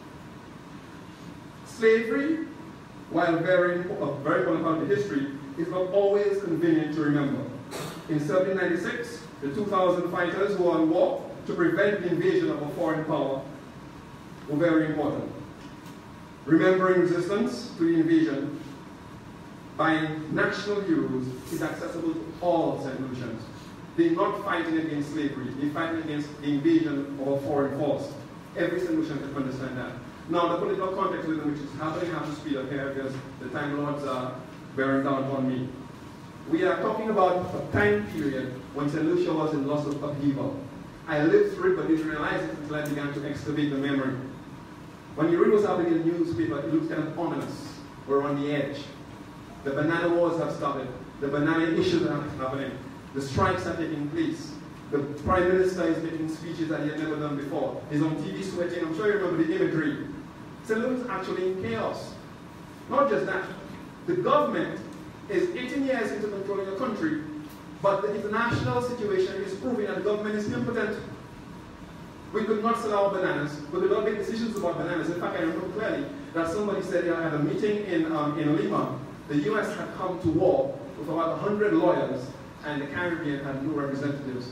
Slavery, while very, a very important part of the history, is not always convenient to remember. In seventeen ninety-six, the two thousand fighters who were on war to prevent the invasion of a foreign power were very important. Remembering resistance to the invasion by national heroes is accessible to all Saint Lucians. They're not fighting against slavery, they're fighting against the invasion of a foreign force. Every Saint Lucian can understand that. Now, the political context within which is happening, I have to speed up here because the Time Lords are bearing down upon me. We are talking about a time period when Saint Lucia was in loss of upheaval. I lived through it, but didn't realize it until I began to excavate the memory. When you read what's happening in the newspaper, it looks kind of ominous. We're on the edge. The banana wars have started. The banana issues are happening. The strikes are taking place. The Prime Minister is making speeches that he had never done before. He's on T V sweating. I'm sure you remember the imagery. Saint Louis is actually in chaos. Not just that. The government is eighteen years into controlling the country, but the international situation is proving that the government is impotent. We could not sell our bananas. We could not make decisions about bananas. In fact, I remember clearly that somebody said they had a meeting in, um, in Lima. The U S had come to war with about one hundred lawyers, and the Caribbean had no representatives.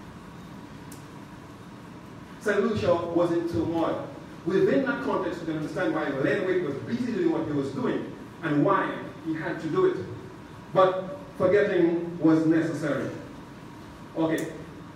Saint Lucia was in turmoil. Within that context, we can understand why Len Wake was busy doing what he was doing and why he had to do it. But forgetting was necessary. Okay.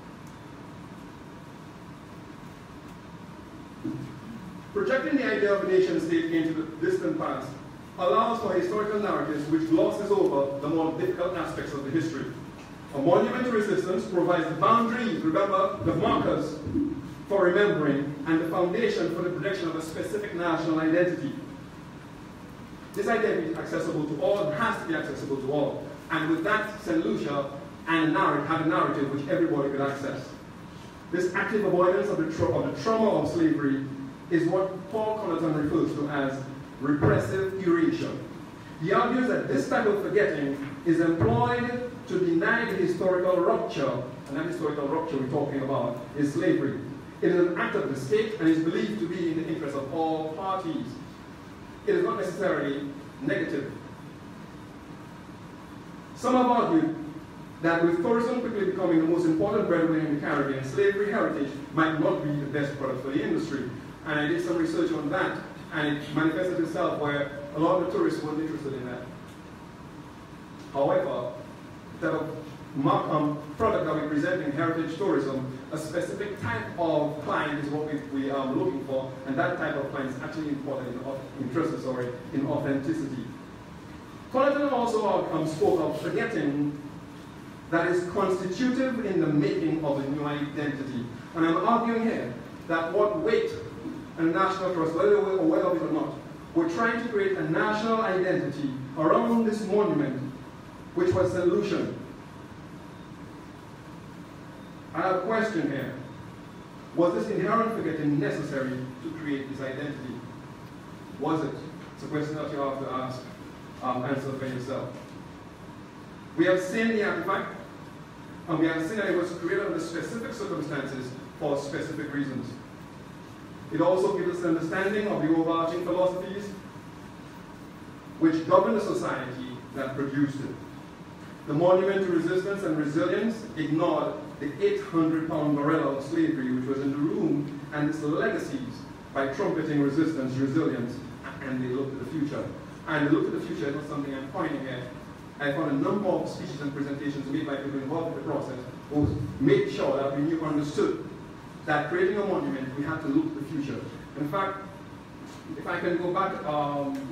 Projecting the idea of a nation state into the distant past allows for historical narratives which glosses over the more difficult aspects of the history. A monument to resistance provides the boundaries, remember, the markers for remembering, and the foundation for the projection of a specific national identity. This identity is accessible to all, and has to be accessible to all. And with that, Saint Lucia and a narrative, had a narrative which everybody could access. This active avoidance of the, tra of the trauma of slavery is what Paul Connaughton refers to as repressive erasure. He argues that this type of forgetting is employed to deny the historical rupture, and that historical rupture we're talking about is slavery. It is an act of the state and is believed to be in the interest of all parties. It is not necessarily negative. Some have argued that with tourism quickly becoming the most important breadwinner in the Caribbean, slavery heritage might not be the best product for the industry. And I did some research on that, and it manifested itself where a lot of the tourists weren't interested in that. However, the mark, um, product that we present in heritage tourism, a specific type of client is what we, we are looking for, and that type of client is actually important in, interested, sorry, in authenticity. Connaughton also um, spoke of forgetting that is constitutive in the making of a new identity. And I'm arguing here that what weight and national trust, whether we're aware of it or not, we're trying to create a national identity around this monument, which was Saint Lucian. I have a question here. Was this inherent forgetting necessary to create this identity? Was it? It's a question that you have to ask, um, answer for yourself. We have seen the artifact, and we have seen that it was created under specific circumstances for specific reasons. It also gives us an understanding of the overarching philosophies which govern the society that produced it. The monument to resistance and resilience ignored the eight hundred pound gorilla of slavery which was in the room and its legacies by trumpeting resistance, resilience, and they looked at the future. And they looked at the future is not something I'm pointing at. I found a number of speeches and presentations made by people involved in the process who made sure that we knew, understood that creating a monument, we had to look at the future. In fact, if I can go back, um,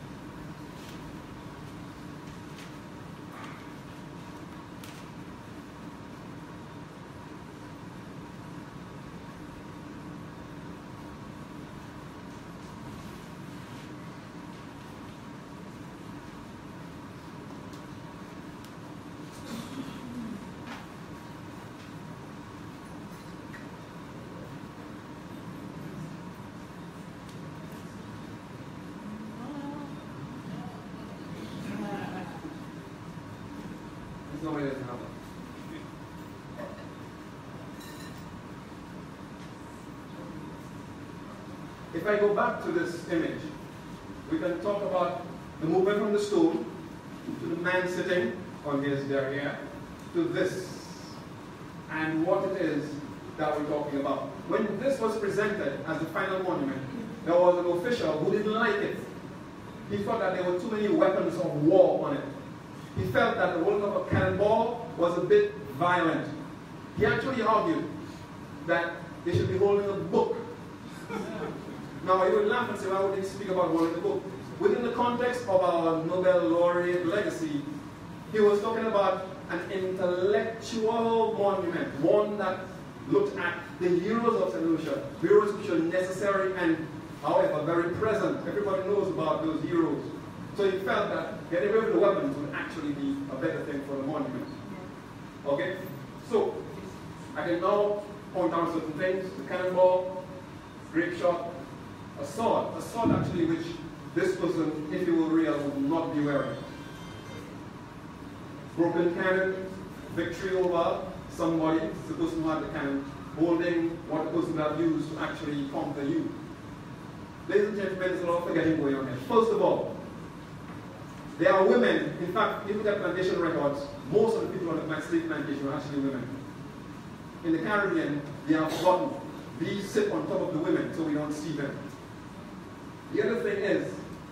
nobody doesn't have it. If I go back to this image, we can talk about the movement from the stone to the man sitting on his derriere to this and what it is that we're talking about. When this was presented as the final monument, there was an official who didn't like it. He thought that there were too many weapons of war on it. He felt that the holding of a cannonball was a bit violent. He actually argued that they should be holding a book. Now, you would laugh and say, why would they speak about holding a book? Within the context of our Nobel laureate legacy, he was talking about an intellectual monument, one that looked at the heroes of Saint Lucia, heroes which are necessary and, however, very present. Everybody knows about those heroes. So he felt that getting rid of the weapons would actually be a better thing for the monument. Okay? So, I can now point out certain things. The cannonball, grape shot, a sword. A sword actually which this person, if he were real, would not be wearing. Broken cannon, victory over somebody, the person who had the cannon, holding what the person had used to actually conquer you. Ladies and gentlemen, there's a lot of forgetting going on here. First of all, there are women. In fact, if you look at plantation records, most of the people on the slave plantation were actually women. In the Caribbean, they are forgotten. These sit on top of the women so we don't see them. The other thing is,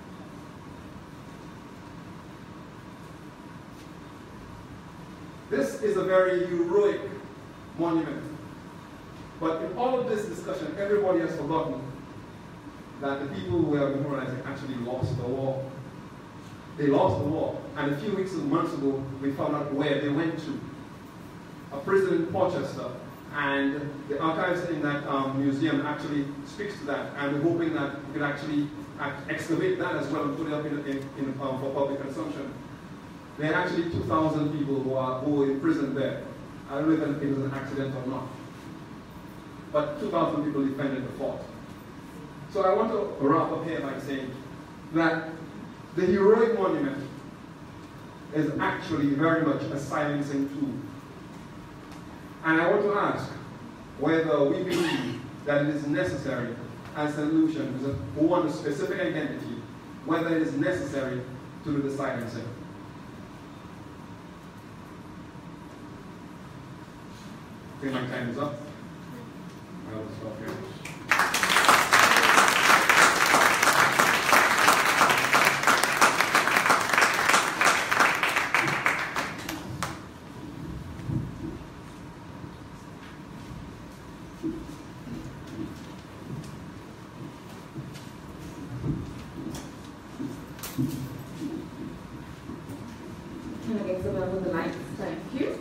this is a very heroic monument. But in all of this discussion, everybody has forgotten that the people who were memorializing actually lost the war. They lost the war. And a few weeks and months ago, we found out where they went to. A prison in Portchester. And the archives in that um, museum actually speaks to that. And we're hoping that we can actually excavate that as well and put it up in, in, in, um, for public consumption. There are actually two thousand people who are who were in prison there. I don't know if it was an accident or not. But two thousand people defended the fort. So I want to wrap up here by saying that the heroic monument is actually very much a silencing tool. And I want to ask whether we believe that it is necessary as Saint Lucians who want a specific identity, whether it is necessary to do the silencing. I think my time is up. I'll stop here.
Can I get someone with the lights? Thank you.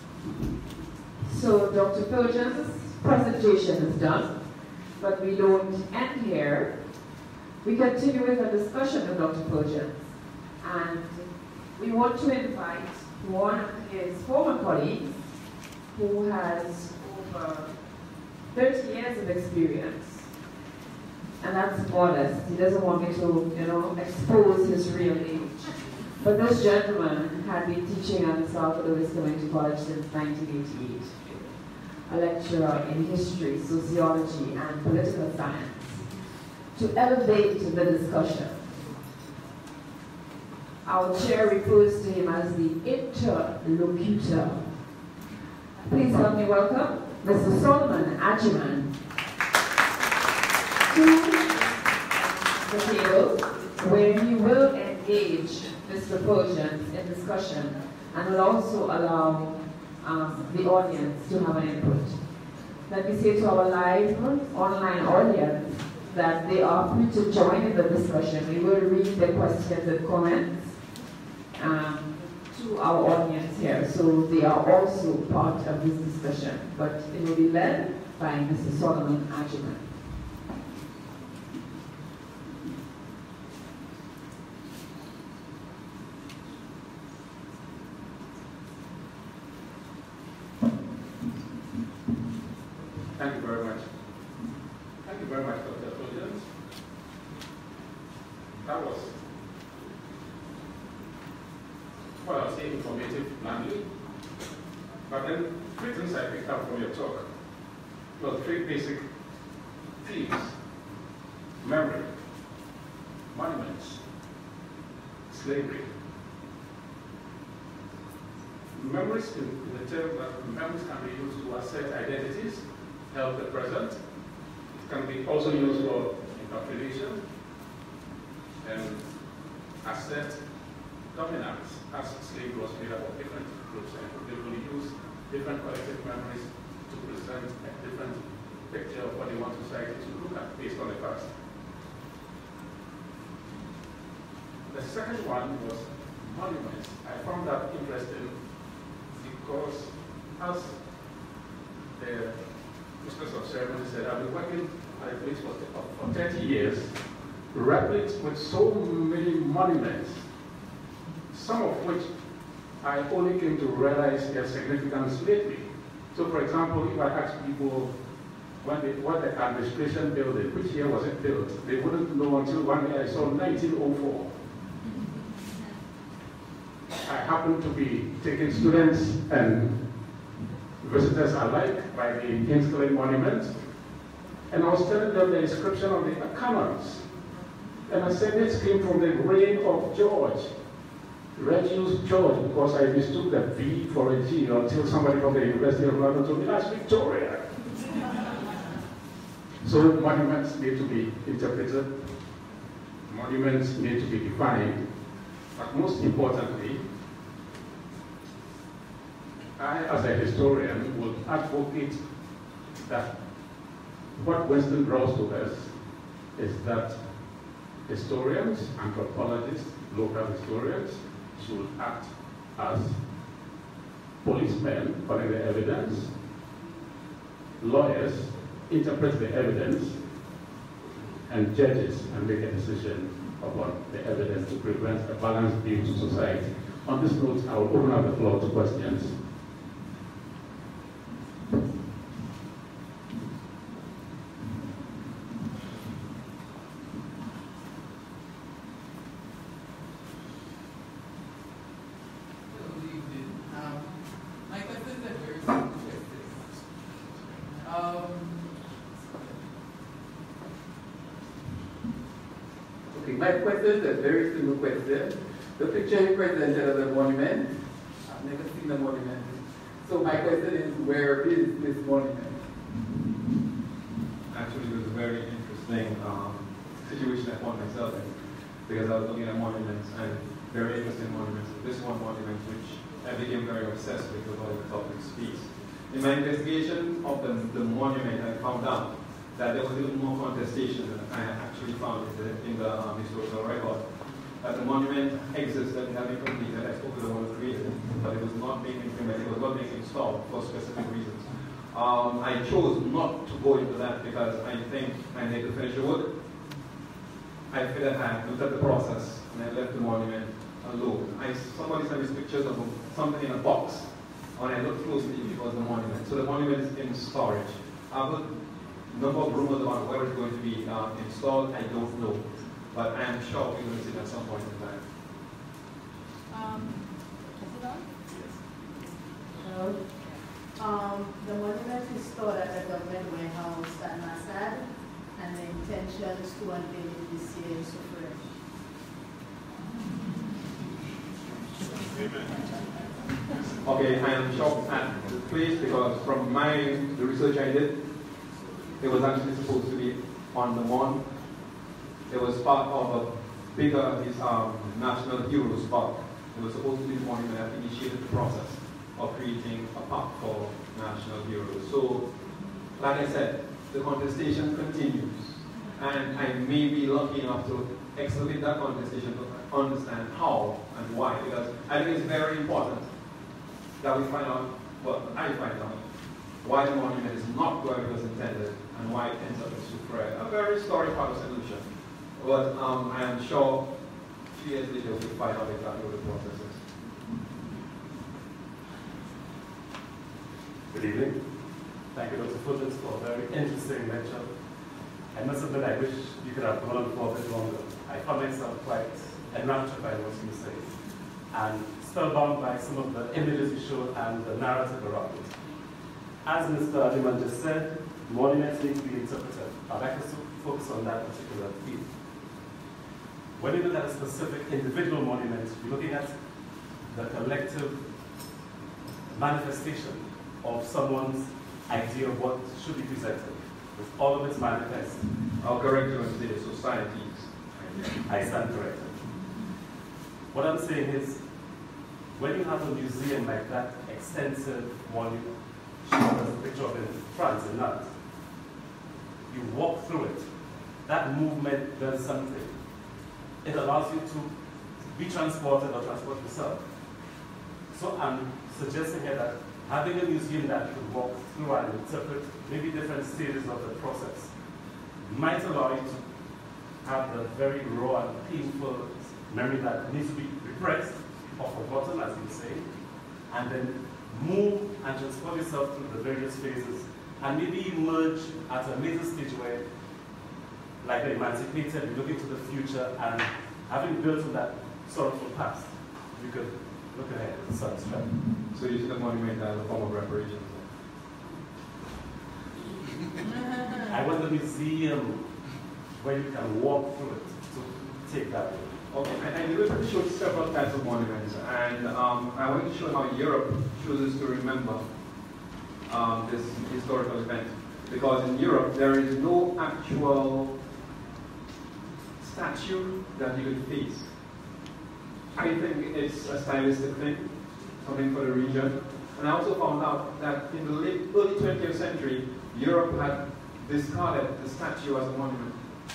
So Doctor Fulgence' presentation is done, but we don't end here. We continue with a discussion with Doctor Fulgence, and we want to invite one of his former colleagues who has over thirty years of experience, and that's modest. He doesn't want me to, you know, expose his real age. But this gentleman had been teaching at the South Louis Community College since nineteen eighty-eight. A lecturer in history, sociology, and political science, to elevate the discussion. Our chair refers to him as the interlocutor. Please help me welcome Mister Solomon Agyemang to the table, where he will engage Mister Persians in discussion and will also allow um, the audience to have an input. Let me say to our live online audience that they are free to join in the discussion. We will read the questions and comments um, to our audience here, so they are also part of this discussion, but it will be led by Mister Solomon Agyemang.
Thank you very much. Thank you very much, Doctor Williams. That was, well, I'll say informative bluntly, but then three things I picked up from your talk. Well, three basic themes: memory, monuments, slavery. Memories is the term that memories can be used to assert identities, help the present. It can be also used for interpretation and assert dominance, as slavery was made up of different groups, and people use different collective memories to present a different picture of what they want society to look at based on the past. The second one was monuments. I found that interesting because, as the mistress of ceremony said, I've been working at a place for, for thirty years, replete with so many monuments, some of which I only came to realize their significance lately. So, for example, if I ask people when they, what the administration building, which year was it built, they wouldn't know until one day I saw nineteen oh four. I happened to be taking students and visitors alike by the Kingsley Monument, and I was telling them the inscription of the canons. And I said this came from the reign of George, Regius George, because I mistook the V for a G until somebody from the University of London told me that's Victoria. So monuments need to be interpreted, monuments need to be defined, but most importantly, I, as a historian, would advocate that what Winston draws to us is that historians, anthropologists, local historians should act as policemen following the evidence, lawyers interpret the evidence, and judges and make a decision upon the evidence to prevent a balanced view to society. On this note, I will open up the floor to questions.
My question is a very simple question. The picture you presented of the monument, I've never seen the monument. So my question is, where is this monument?
Actually, it was a very interesting um, situation I found myself in, because I was looking at monuments, and very interesting monuments. This one monument, which I became very obsessed with while the topic speaks. In my investigation of the, the monument, I found out that there was a little more contestation than I actually found in the, in the um, historical record. That the monument existed, had been completed, I spoke to the one who created it, but it was not being implemented, it was not being installed for specific reasons. Um, I chose not to go into that because I think I need to finish the work. I figured I looked at the process and I left the monument alone. I, somebody sent me pictures of something in a box, and I looked closely, it was the monument. So the monument is in storage. I've heard a number of rumors about where it's going to be um, installed, I don't know. But I am sure we're going to see it at some point in time.
Um, is it on?
Yes.
Hello. Um, the monument is stored at the government warehouse at Nassad, and the intention is to unveil it this year in Suffrage.
Okay, I am shocked at the place because from my the research I did, it was actually supposed to be on the Mon. It was part of a bigger this, um, National Heroes Park. It was supposed to be the monument that initiated the process of creating a park for national heroes. So, like I said, the contestation continues. And I may be lucky enough to excavate that contestation to understand how and why. Because I think it's very important that we find out, well, I find out, why the monument is not where it was intended and why it ends up in Soufrière. A very story part of solution. But um, I am sure a few years later we'll find out exactly what the process is.
Good evening. Thank you, Doctor Fulgence, for a very interesting lecture. I must admit, I wish you could have gone on for a bit longer. I found myself quite enraptured by what you say, and spellbound by some of the images you showed and the narrative around it. As Mister Adiman just said, monuments need to be interpreted. I'd like to focus on that particular theme. When you look at a specific individual monument, you're looking at the collective manifestation of someone's idea of what should be presented, with all of its manifest.
I'll correct you and say the societies.
I stand corrected. What I'm saying is, when you have a museum like that, extensive one, there's a picture of it in France, in Nantes, you walk through it, that movement does something. It allows you to be transported or transport yourself. So I'm suggesting here that having a museum that you could walk through and interpret maybe different stages of the process might allow you to have the very raw and painful memory that needs to be repressed or forgotten, as you say, and then move and transport yourself through the various phases and maybe emerge at a later stage where, like the emancipated, you look into the future and having built on that sorrowful past, you could look ahead with some strength.
So you see the monument as a form of reparations?
I want the museum where you can walk through it to take that away.
Okay, and, and you will show several types of monuments, and um, I want to show how Europe chooses to remember um, this historical event. Because in Europe, there is no actual statue that you could face. I think it's a stylistic thing, something for the region. And I also found out that in the late early twentieth century, Europe had discarded the statue as a monument.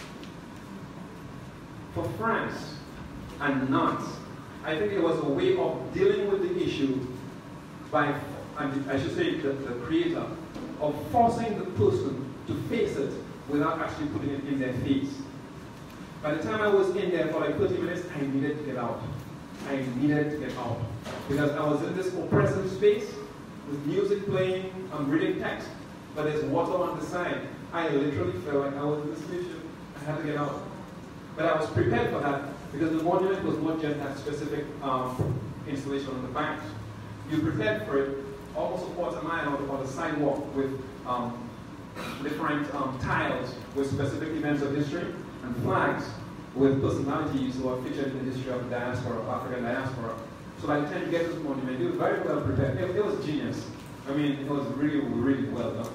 For France and Nantes, I think it was a way of dealing with the issue by, and I should say the, the creator, of forcing the person to face it without actually putting it in their face. By the time I was in there for like thirty minutes, I needed to get out. I needed to get out. Because I was in this oppressive space with music playing, I'm reading text, but there's water on the side. I literally felt like I was in the station. I had to get out. But I was prepared for that because the monument was not just that specific um, installation on the bank. You prepared for it almost a quarter mile on the, on the sidewalk with um, different um, tiles with specific events of history and flags with personalities who are featured in the history of the diaspora, of African diaspora. So by the time you get to this monument, you were very well prepared. It, it was genius. I mean, it was really, really well done.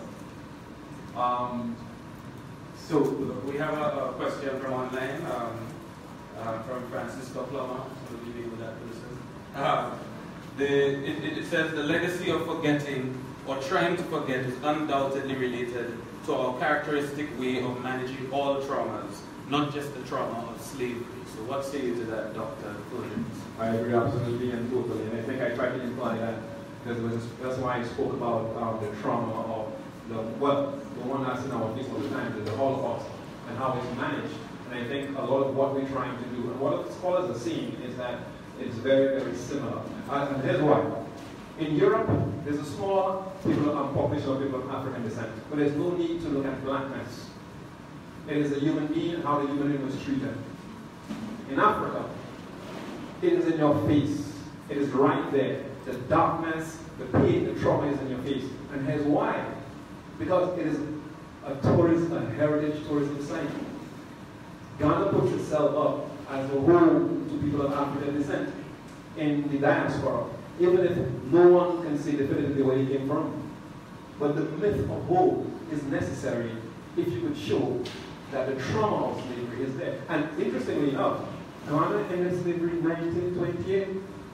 Um,
So we have a, a question from online, um, uh, from Francisco Plummer. So we'll deal with that person. Uh, the, it, it says the legacy of forgetting or trying to forget is undoubtedly related to our characteristic way of managing all traumas, not just the trauma of slavery. So what say you to that, Doctor Fulgence?
I agree absolutely and totally, and I think I tried to imply that because that's why I spoke about um, the trauma of the, well, the one that's in our face all the time, the Holocaust, and how it's managed. And I think a lot of what we're trying to do, and what the scholars are seeing, is that it's very, very similar. And, and here's why. In Europe, there's a small people, um, population of people of African descent, but there's no need to look at blackness. It is a human being, how the human being was treated. In Africa, it is in your face. It is right there. The darkness, the pain, the trauma is in your face. And here's why. Because it is a tourist, a heritage tourism site. Ghana puts itself up as a home to people of African descent. in the diaspora, even if no one can say definitively where he came from. But the myth of hope is necessary if you could show that the trauma of slavery is there. And interestingly enough, Ghana ended slavery in nineteen twenty-eight.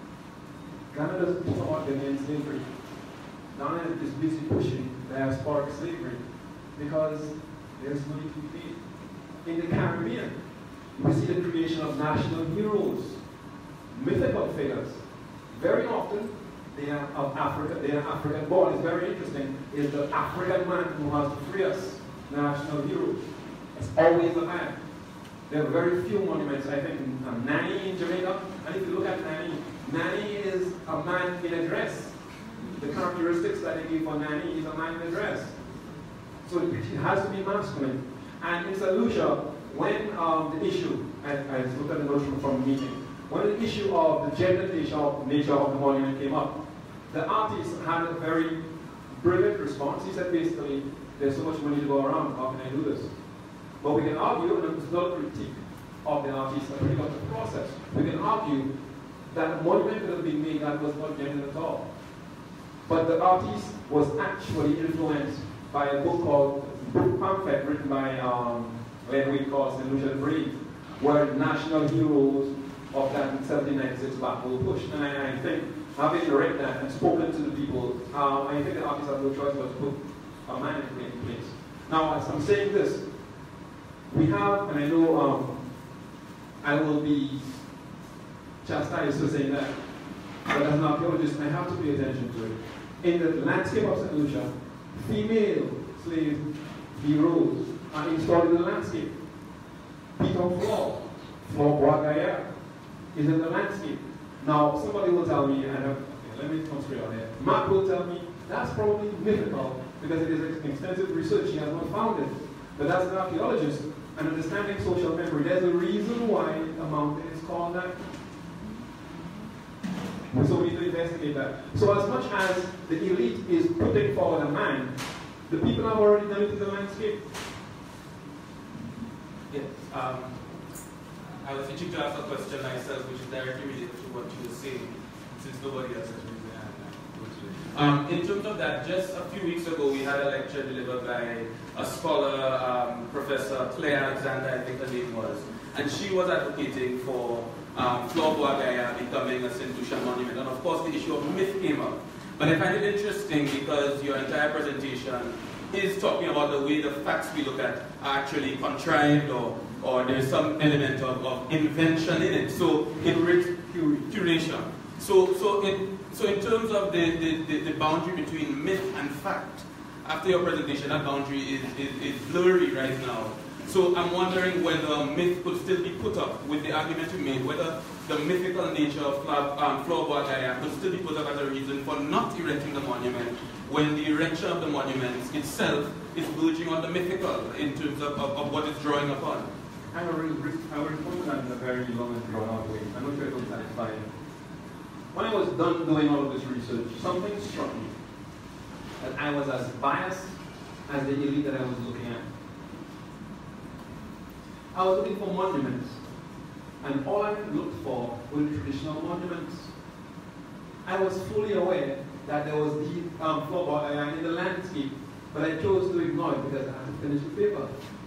Ghana doesn't talk about Ghanaian slavery. Ghana is busy pushing diasporic slavery because there's money to be paid. In the Caribbean, we see the creation of national heroes, mythical figures. Very often, they are of Africa, they are African born. It's very interesting, is the African man who has to free us, national hero. It's always a man. There are very few monuments, I think, in um, Nani in Jamaica. And if you look at Nani, Nani is a man in a dress. The characteristics that they give for Nani is a man in a dress. So it has to be masculine. And in Saint Lucia, when um, the issue, I, I looked at the notion from the meeting, when the issue of the gender nature of, nature of the monument came up, the artist had a very brilliant response. He said basically, there's so much money to go around, how can I do this? But we can argue, and it's not a critique of the artist, but really of the process. We can argue that a monument could have been made that was not gendered at all. But the artist was actually influenced by a book called, book pamphlet written by um, Len Wade called Saint Lucia the Brave, where national heroes of that seventeen ninety-six battle were pushed. And I, I think, having read that and spoken to the people, um, I think the artists have no choice but to put a man in place. Now, as I'm saying this, we have, and I know um, I will be chastised for saying that, but as an archaeologist, I have to pay attention to it. In the landscape of Saint Lucia, female slave heroes are installed in the landscape. Peter Flaw, Flaw Boagaya, is in the landscape. Now, somebody will tell me, and okay, let me concentrate on it. Mark will tell me that's probably mythical because it is extensive research. He has not found it. But as an archaeologist and understanding social memory, there's a reason why a mountain is called that. So we need to investigate that. So as much as the elite is putting forward a man, the people have already done it in the landscape.
Yes. Um, I was itching to ask a question myself, which is directly related to what you were saying, since nobody else has raised their hand. Um, in terms of that, just a few weeks ago, we had a lecture delivered by a scholar, um, Professor Claire Alexander, I think her name was, and she was advocating for um, Flaw Boagaya becoming a Saint Lucia monument. And of course, the issue of myth came up. But I find it interesting because your entire presentation is talking about the way the facts we look at are actually contrived, or, or there's some element of, of invention in it. So it curation. So, so, in, so in terms of the, the, the, the boundary between myth and fact, after your presentation, that boundary is, is, is blurry right now. So I'm wondering whether myth could still be put up with the argument you made, whether the mythical nature of um, Flaw Boagaya could still be put up as a reason for not erecting the monument, when the erection of the monument itself is verging on the mythical in terms of, of, of what it's drawing upon.
I will, I will respond to that in a very long and drawn out way. I'm not sure it will satisfy you. When I was done doing all of this research, something struck me that I was as biased as the elite that I was looking at. I was looking for monuments, and all I looked for were traditional monuments. I was fully aware that there was the um, Flaw Boagaya in the landscape, but I chose to ignore it because I had to finish the paper.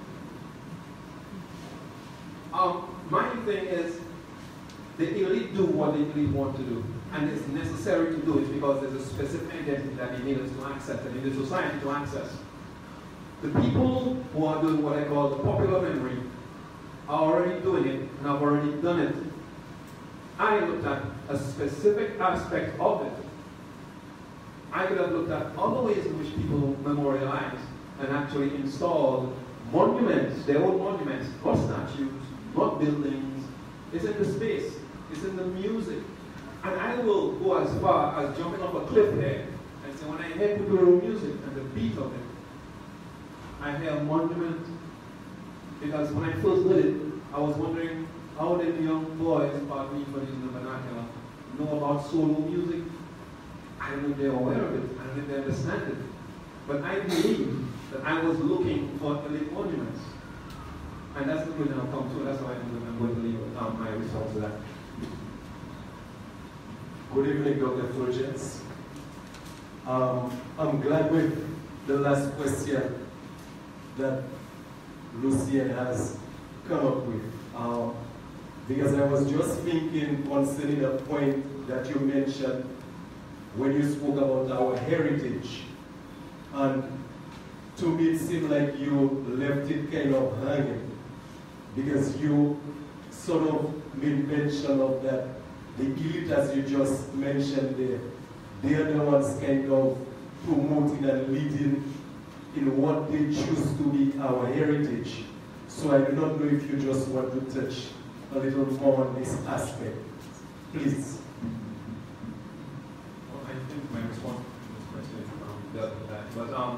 Um, my thing is, the elite do what the elite want to do, and it's necessary to do it because there's a specific identity that they need us to access, and in the society to access. The people who are doing what I call the popular memory are already doing it, and have already done it. I looked at a specific aspect of it. I could have looked at other ways in which people memorialize and actually installed monuments, their own monuments, not statues, not buildings. It's in the space, it's in the music. And I will go as far as jumping off a cliff here and say, when I hear Kuduro music and the beat of it, I hear a monument. Because when I first heard it, I was wondering, how did young boys, pardon me for using the vernacular, know about solo music? I don't know if they're aware of it, I don't know if they understand it. But I believe that I was looking for elite monuments. And that's the conclusion I've come to, that's why I'm going to leave um, my response to that.
Good evening, Doctor Fulgence. Um, I'm glad with the last question that Lucien has come up with. Um, because I was just thinking concerning a point that you mentioned when you spoke about our heritage. And to me, it seemed like you left it kind of hanging, because you sort of made mention of that the elite, as you just mentioned there, they are the ones kind of promoting and leading in what they choose to be our heritage. So I do not know if you just want to touch a little more on this aspect. Please.
Well, I think my response to this question um, dealt with that. But um,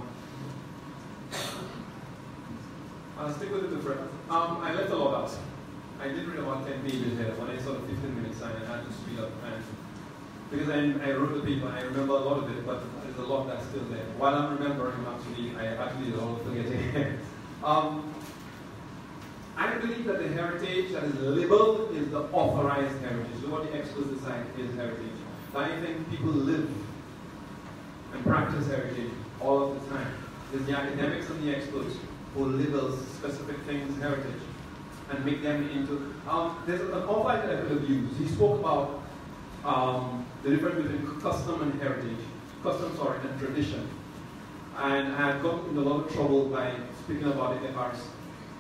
I'll stick with it different. Um, I left a lot out. I did read about ten pages here. When I saw the fifteen minute sign, I had to speed up. And because I, I wrote the paper, I remember a lot of it, but there's a lot that's still there. While I'm remembering, actually, I actually don't forget it. um, I believe that the heritage that is labeled is the authorized heritage. So what the experts decide is heritage. But I think people live and practice heritage all of the time. There's the academics and the experts who label specific things heritage and make them into, um, there's an outline that I could have used. He spoke about um, the difference between custom and heritage, custom, sorry, and tradition. And I had got in a lot of trouble by speaking about it in F R C.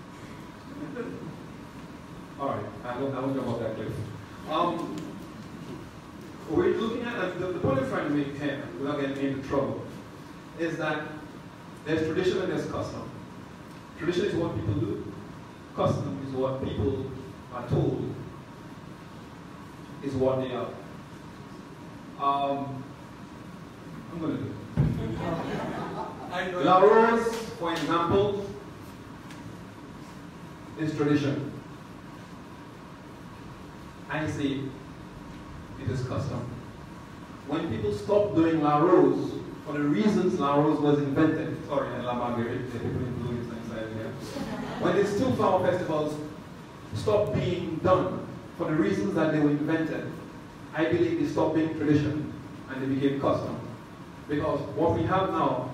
All right, I won't, I won't go about that later. Um, we're looking at, uh, the, the point I'm trying to make here, without getting into trouble, is that there's tradition and there's custom. Tradition is what people do. Custom is what people are told is what they are. Um, I'm going to do it. La Rose, for example, is tradition. I say it is custom. When people stop doing La Rose, for the reasons La Rose was invented, sorry, and La Marguerite, the people in blue is inside here. When these two flower festivals stopped being done for the reasons that they were invented, I believe they stopped being tradition and they became custom. Because what we have now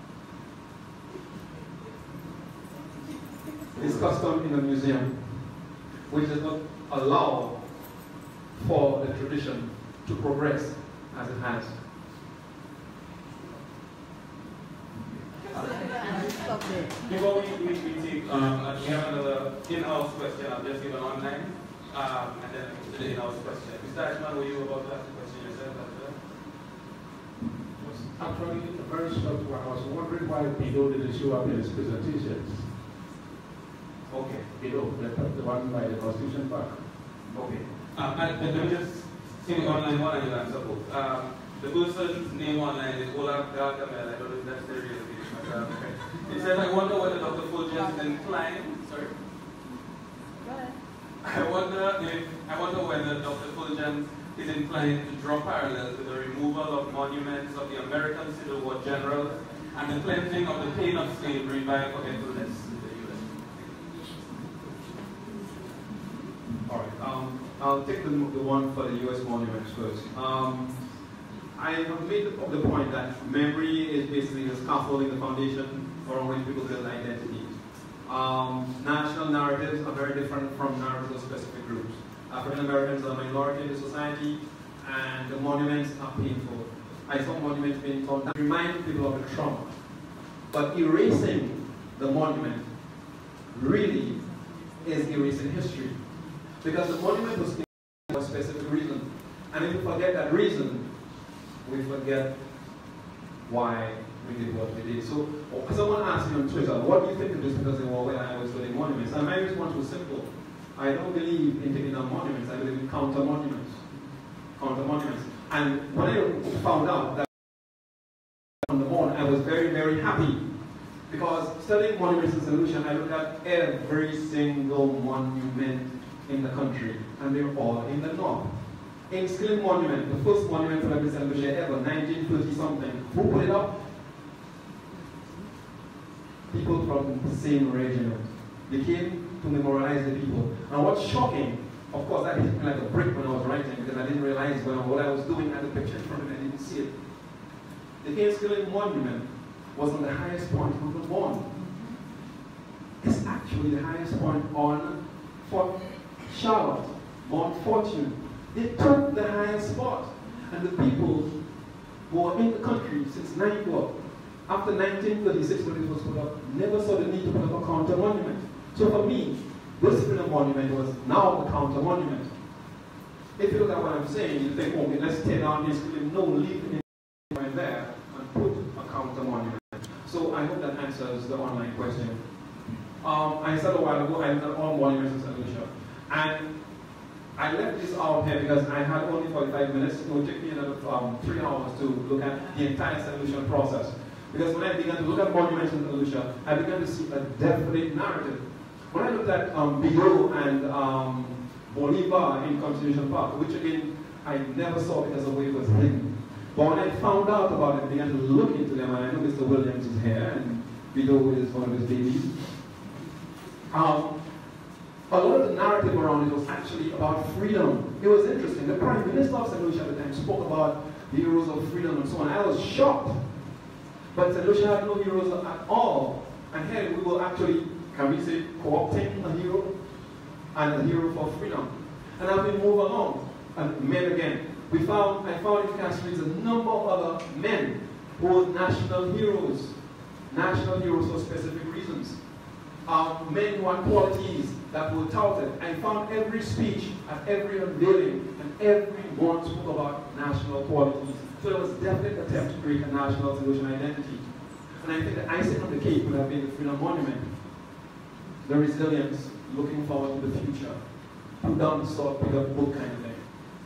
is custom in a museum, which does not allow for the tradition to progress as it has.
Before we, we, we take, um, we have another in-house question. I'll just give an online, um, and then to the in-house question. Mister Ashman, were you about to ask a question yourself?
Actually, a very short one. I was wondering why Bido didn't show up in his presentations.
Okay.
Bido, the, the one by the Constitution Park.
Okay. Um, and, and let me just see the online one and you'll answer both. Um, the person's name online is Olaf Gargamel. I don't know if that's the real name. But, um, okay. It says, I wonder whether Doctor Fulgence is inclined. Sorry.
Go ahead.
I wonder if I wonder whether Doctor Fulgence is inclined to draw parallels with the removal of monuments of the American Civil War generals and the cleansing of the pain of slavery by forgetfulness in the U S.
All right. Um, I'll take the, the one for the U S monuments first. Um, I have made the, the point that memory is basically the scaffolding, the foundation around which people build identity. Um, national narratives are very different from narratives of specific groups. African Americans are a minority in the society, and the monuments are painful. I saw monuments being torn down, remind people of the trauma. But erasing the monument really is erasing history. Because the monument was made for a specific reason. And if we forget that reason, we forget why we did what we did. So someone asked me on Twitter, what do you think of this because they were when I was building monuments? And my response was simple. I don't believe in taking down monuments, I believe in counter monuments. Counter monuments. And when I found out that on the board, I was very, very happy. Because studying monuments and solution, I looked at every single monument in the country, and they're all in the north. Enskillen Monument, the first monument for the Saint Lucia ever, nineteen thirty something. Who put it up? People from the same region. They came to memorialize the people. And what's shocking, of course, that hit me like a brick when I was writing, because I didn't realize when, what I was doing. doing at the picture in front of me, I didn't see it. The Haskell Monument was on the highest point on the wall. It's actually the highest point on Fort Charlotte, Mount Fortune. They took the highest spot. And the people who were in the country since nineteen, after nineteen thirty-six, when it was put up, never saw the need to put up a counter monument. So for me, this freedom monument was now the counter monument. If you look at what I'm saying, you think, okay, let's tear down this building. No, leave it right there and put a counter monument. So I hope that answers the online question. Um, I said a while ago, I done all monuments in Saint Lucia. And I left this out here because I had only forty-five minutes. It would take me another um, three hours to look at the entire Saint Lucian process. Because when I began to look at monuments in Saint Lucia, I began to see a definite narrative. When I looked at um, Bigot and um, Bolivar in Constitution Park, which again, I never saw because of the way it was hidden. But when I found out about it, I began to look into them, and I know Mister Williams is here, and Bigot is one of his babies. Um, a lot of the narrative around it was actually about freedom. It was interesting. The Prime Minister of Saint Lucia at the time spoke about the heroes of freedom and so on. I was shocked. But Saint Lucia had no heroes at all. And here we were actually, can we say, co-opting a hero and a hero for freedom. And as we move along, and men again, we found, I found in Castries a number of other men who were national heroes. National heroes for specific reasons. Um, men who had qualities that were touted. I found every speech at every unveiling, and everyone spoke about national qualities. So it was definitely an attempt to create a national solution identity. And I think the icing on the cake would have been the Freedom Monument. The resilience, looking forward to the future. Put down the sword, pick up book kind of thing.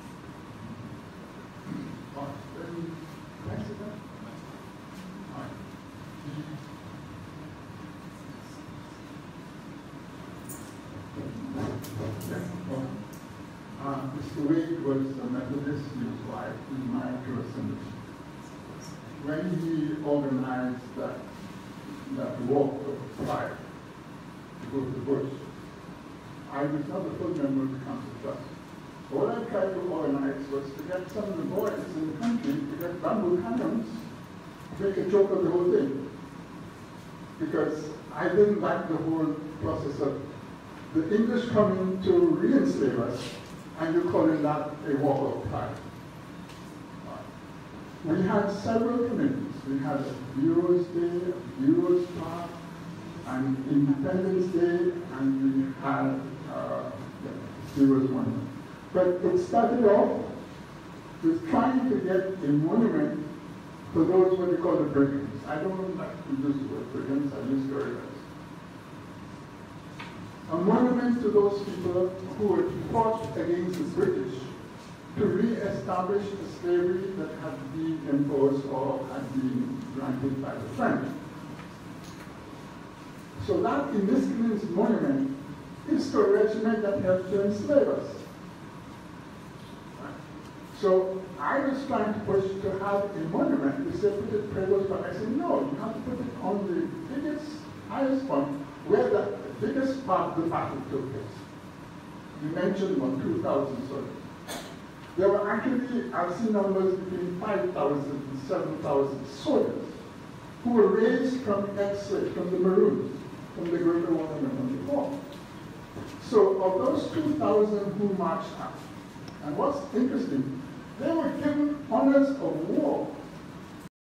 Uh, Mister Wade was a Methodist midwife in my person. When he organized that, that walk of pride to go to the bush, I was not a full member of the Council Trust. All I tried to organize was to get some of the boys in the country to get bamboo cannons, make a joke of the whole thing. Because I didn't like the whole process of the English coming to re-enslave us, and you're calling that a walk of pride. We had several committees. We had a Heroes Day, a Heroes Park, and Independence Day, and we had uh, Heroes Monument. But it started off with trying to get a monument for those what they call the brigands. I don't like to use the word brigands, I use guerrillas. A monument to those people who had fought against the British to re-establish the slavery that had been imposed or had been granted by the French. So that in this King's monument is to a regiment that helped to enslave us. So I was trying to push to have a monument. They said put it Prevost, but I said no, you have to put it on the biggest, highest point where the biggest part of the battle took place. You mentioned about two thousand soldiers. There were actually, I've seen numbers between five thousand and seven thousand soldiers who were raised from exit, from the Maroons, from the Greater Waterman before. So of those two thousand who marched out, and what's interesting, they were given honors of war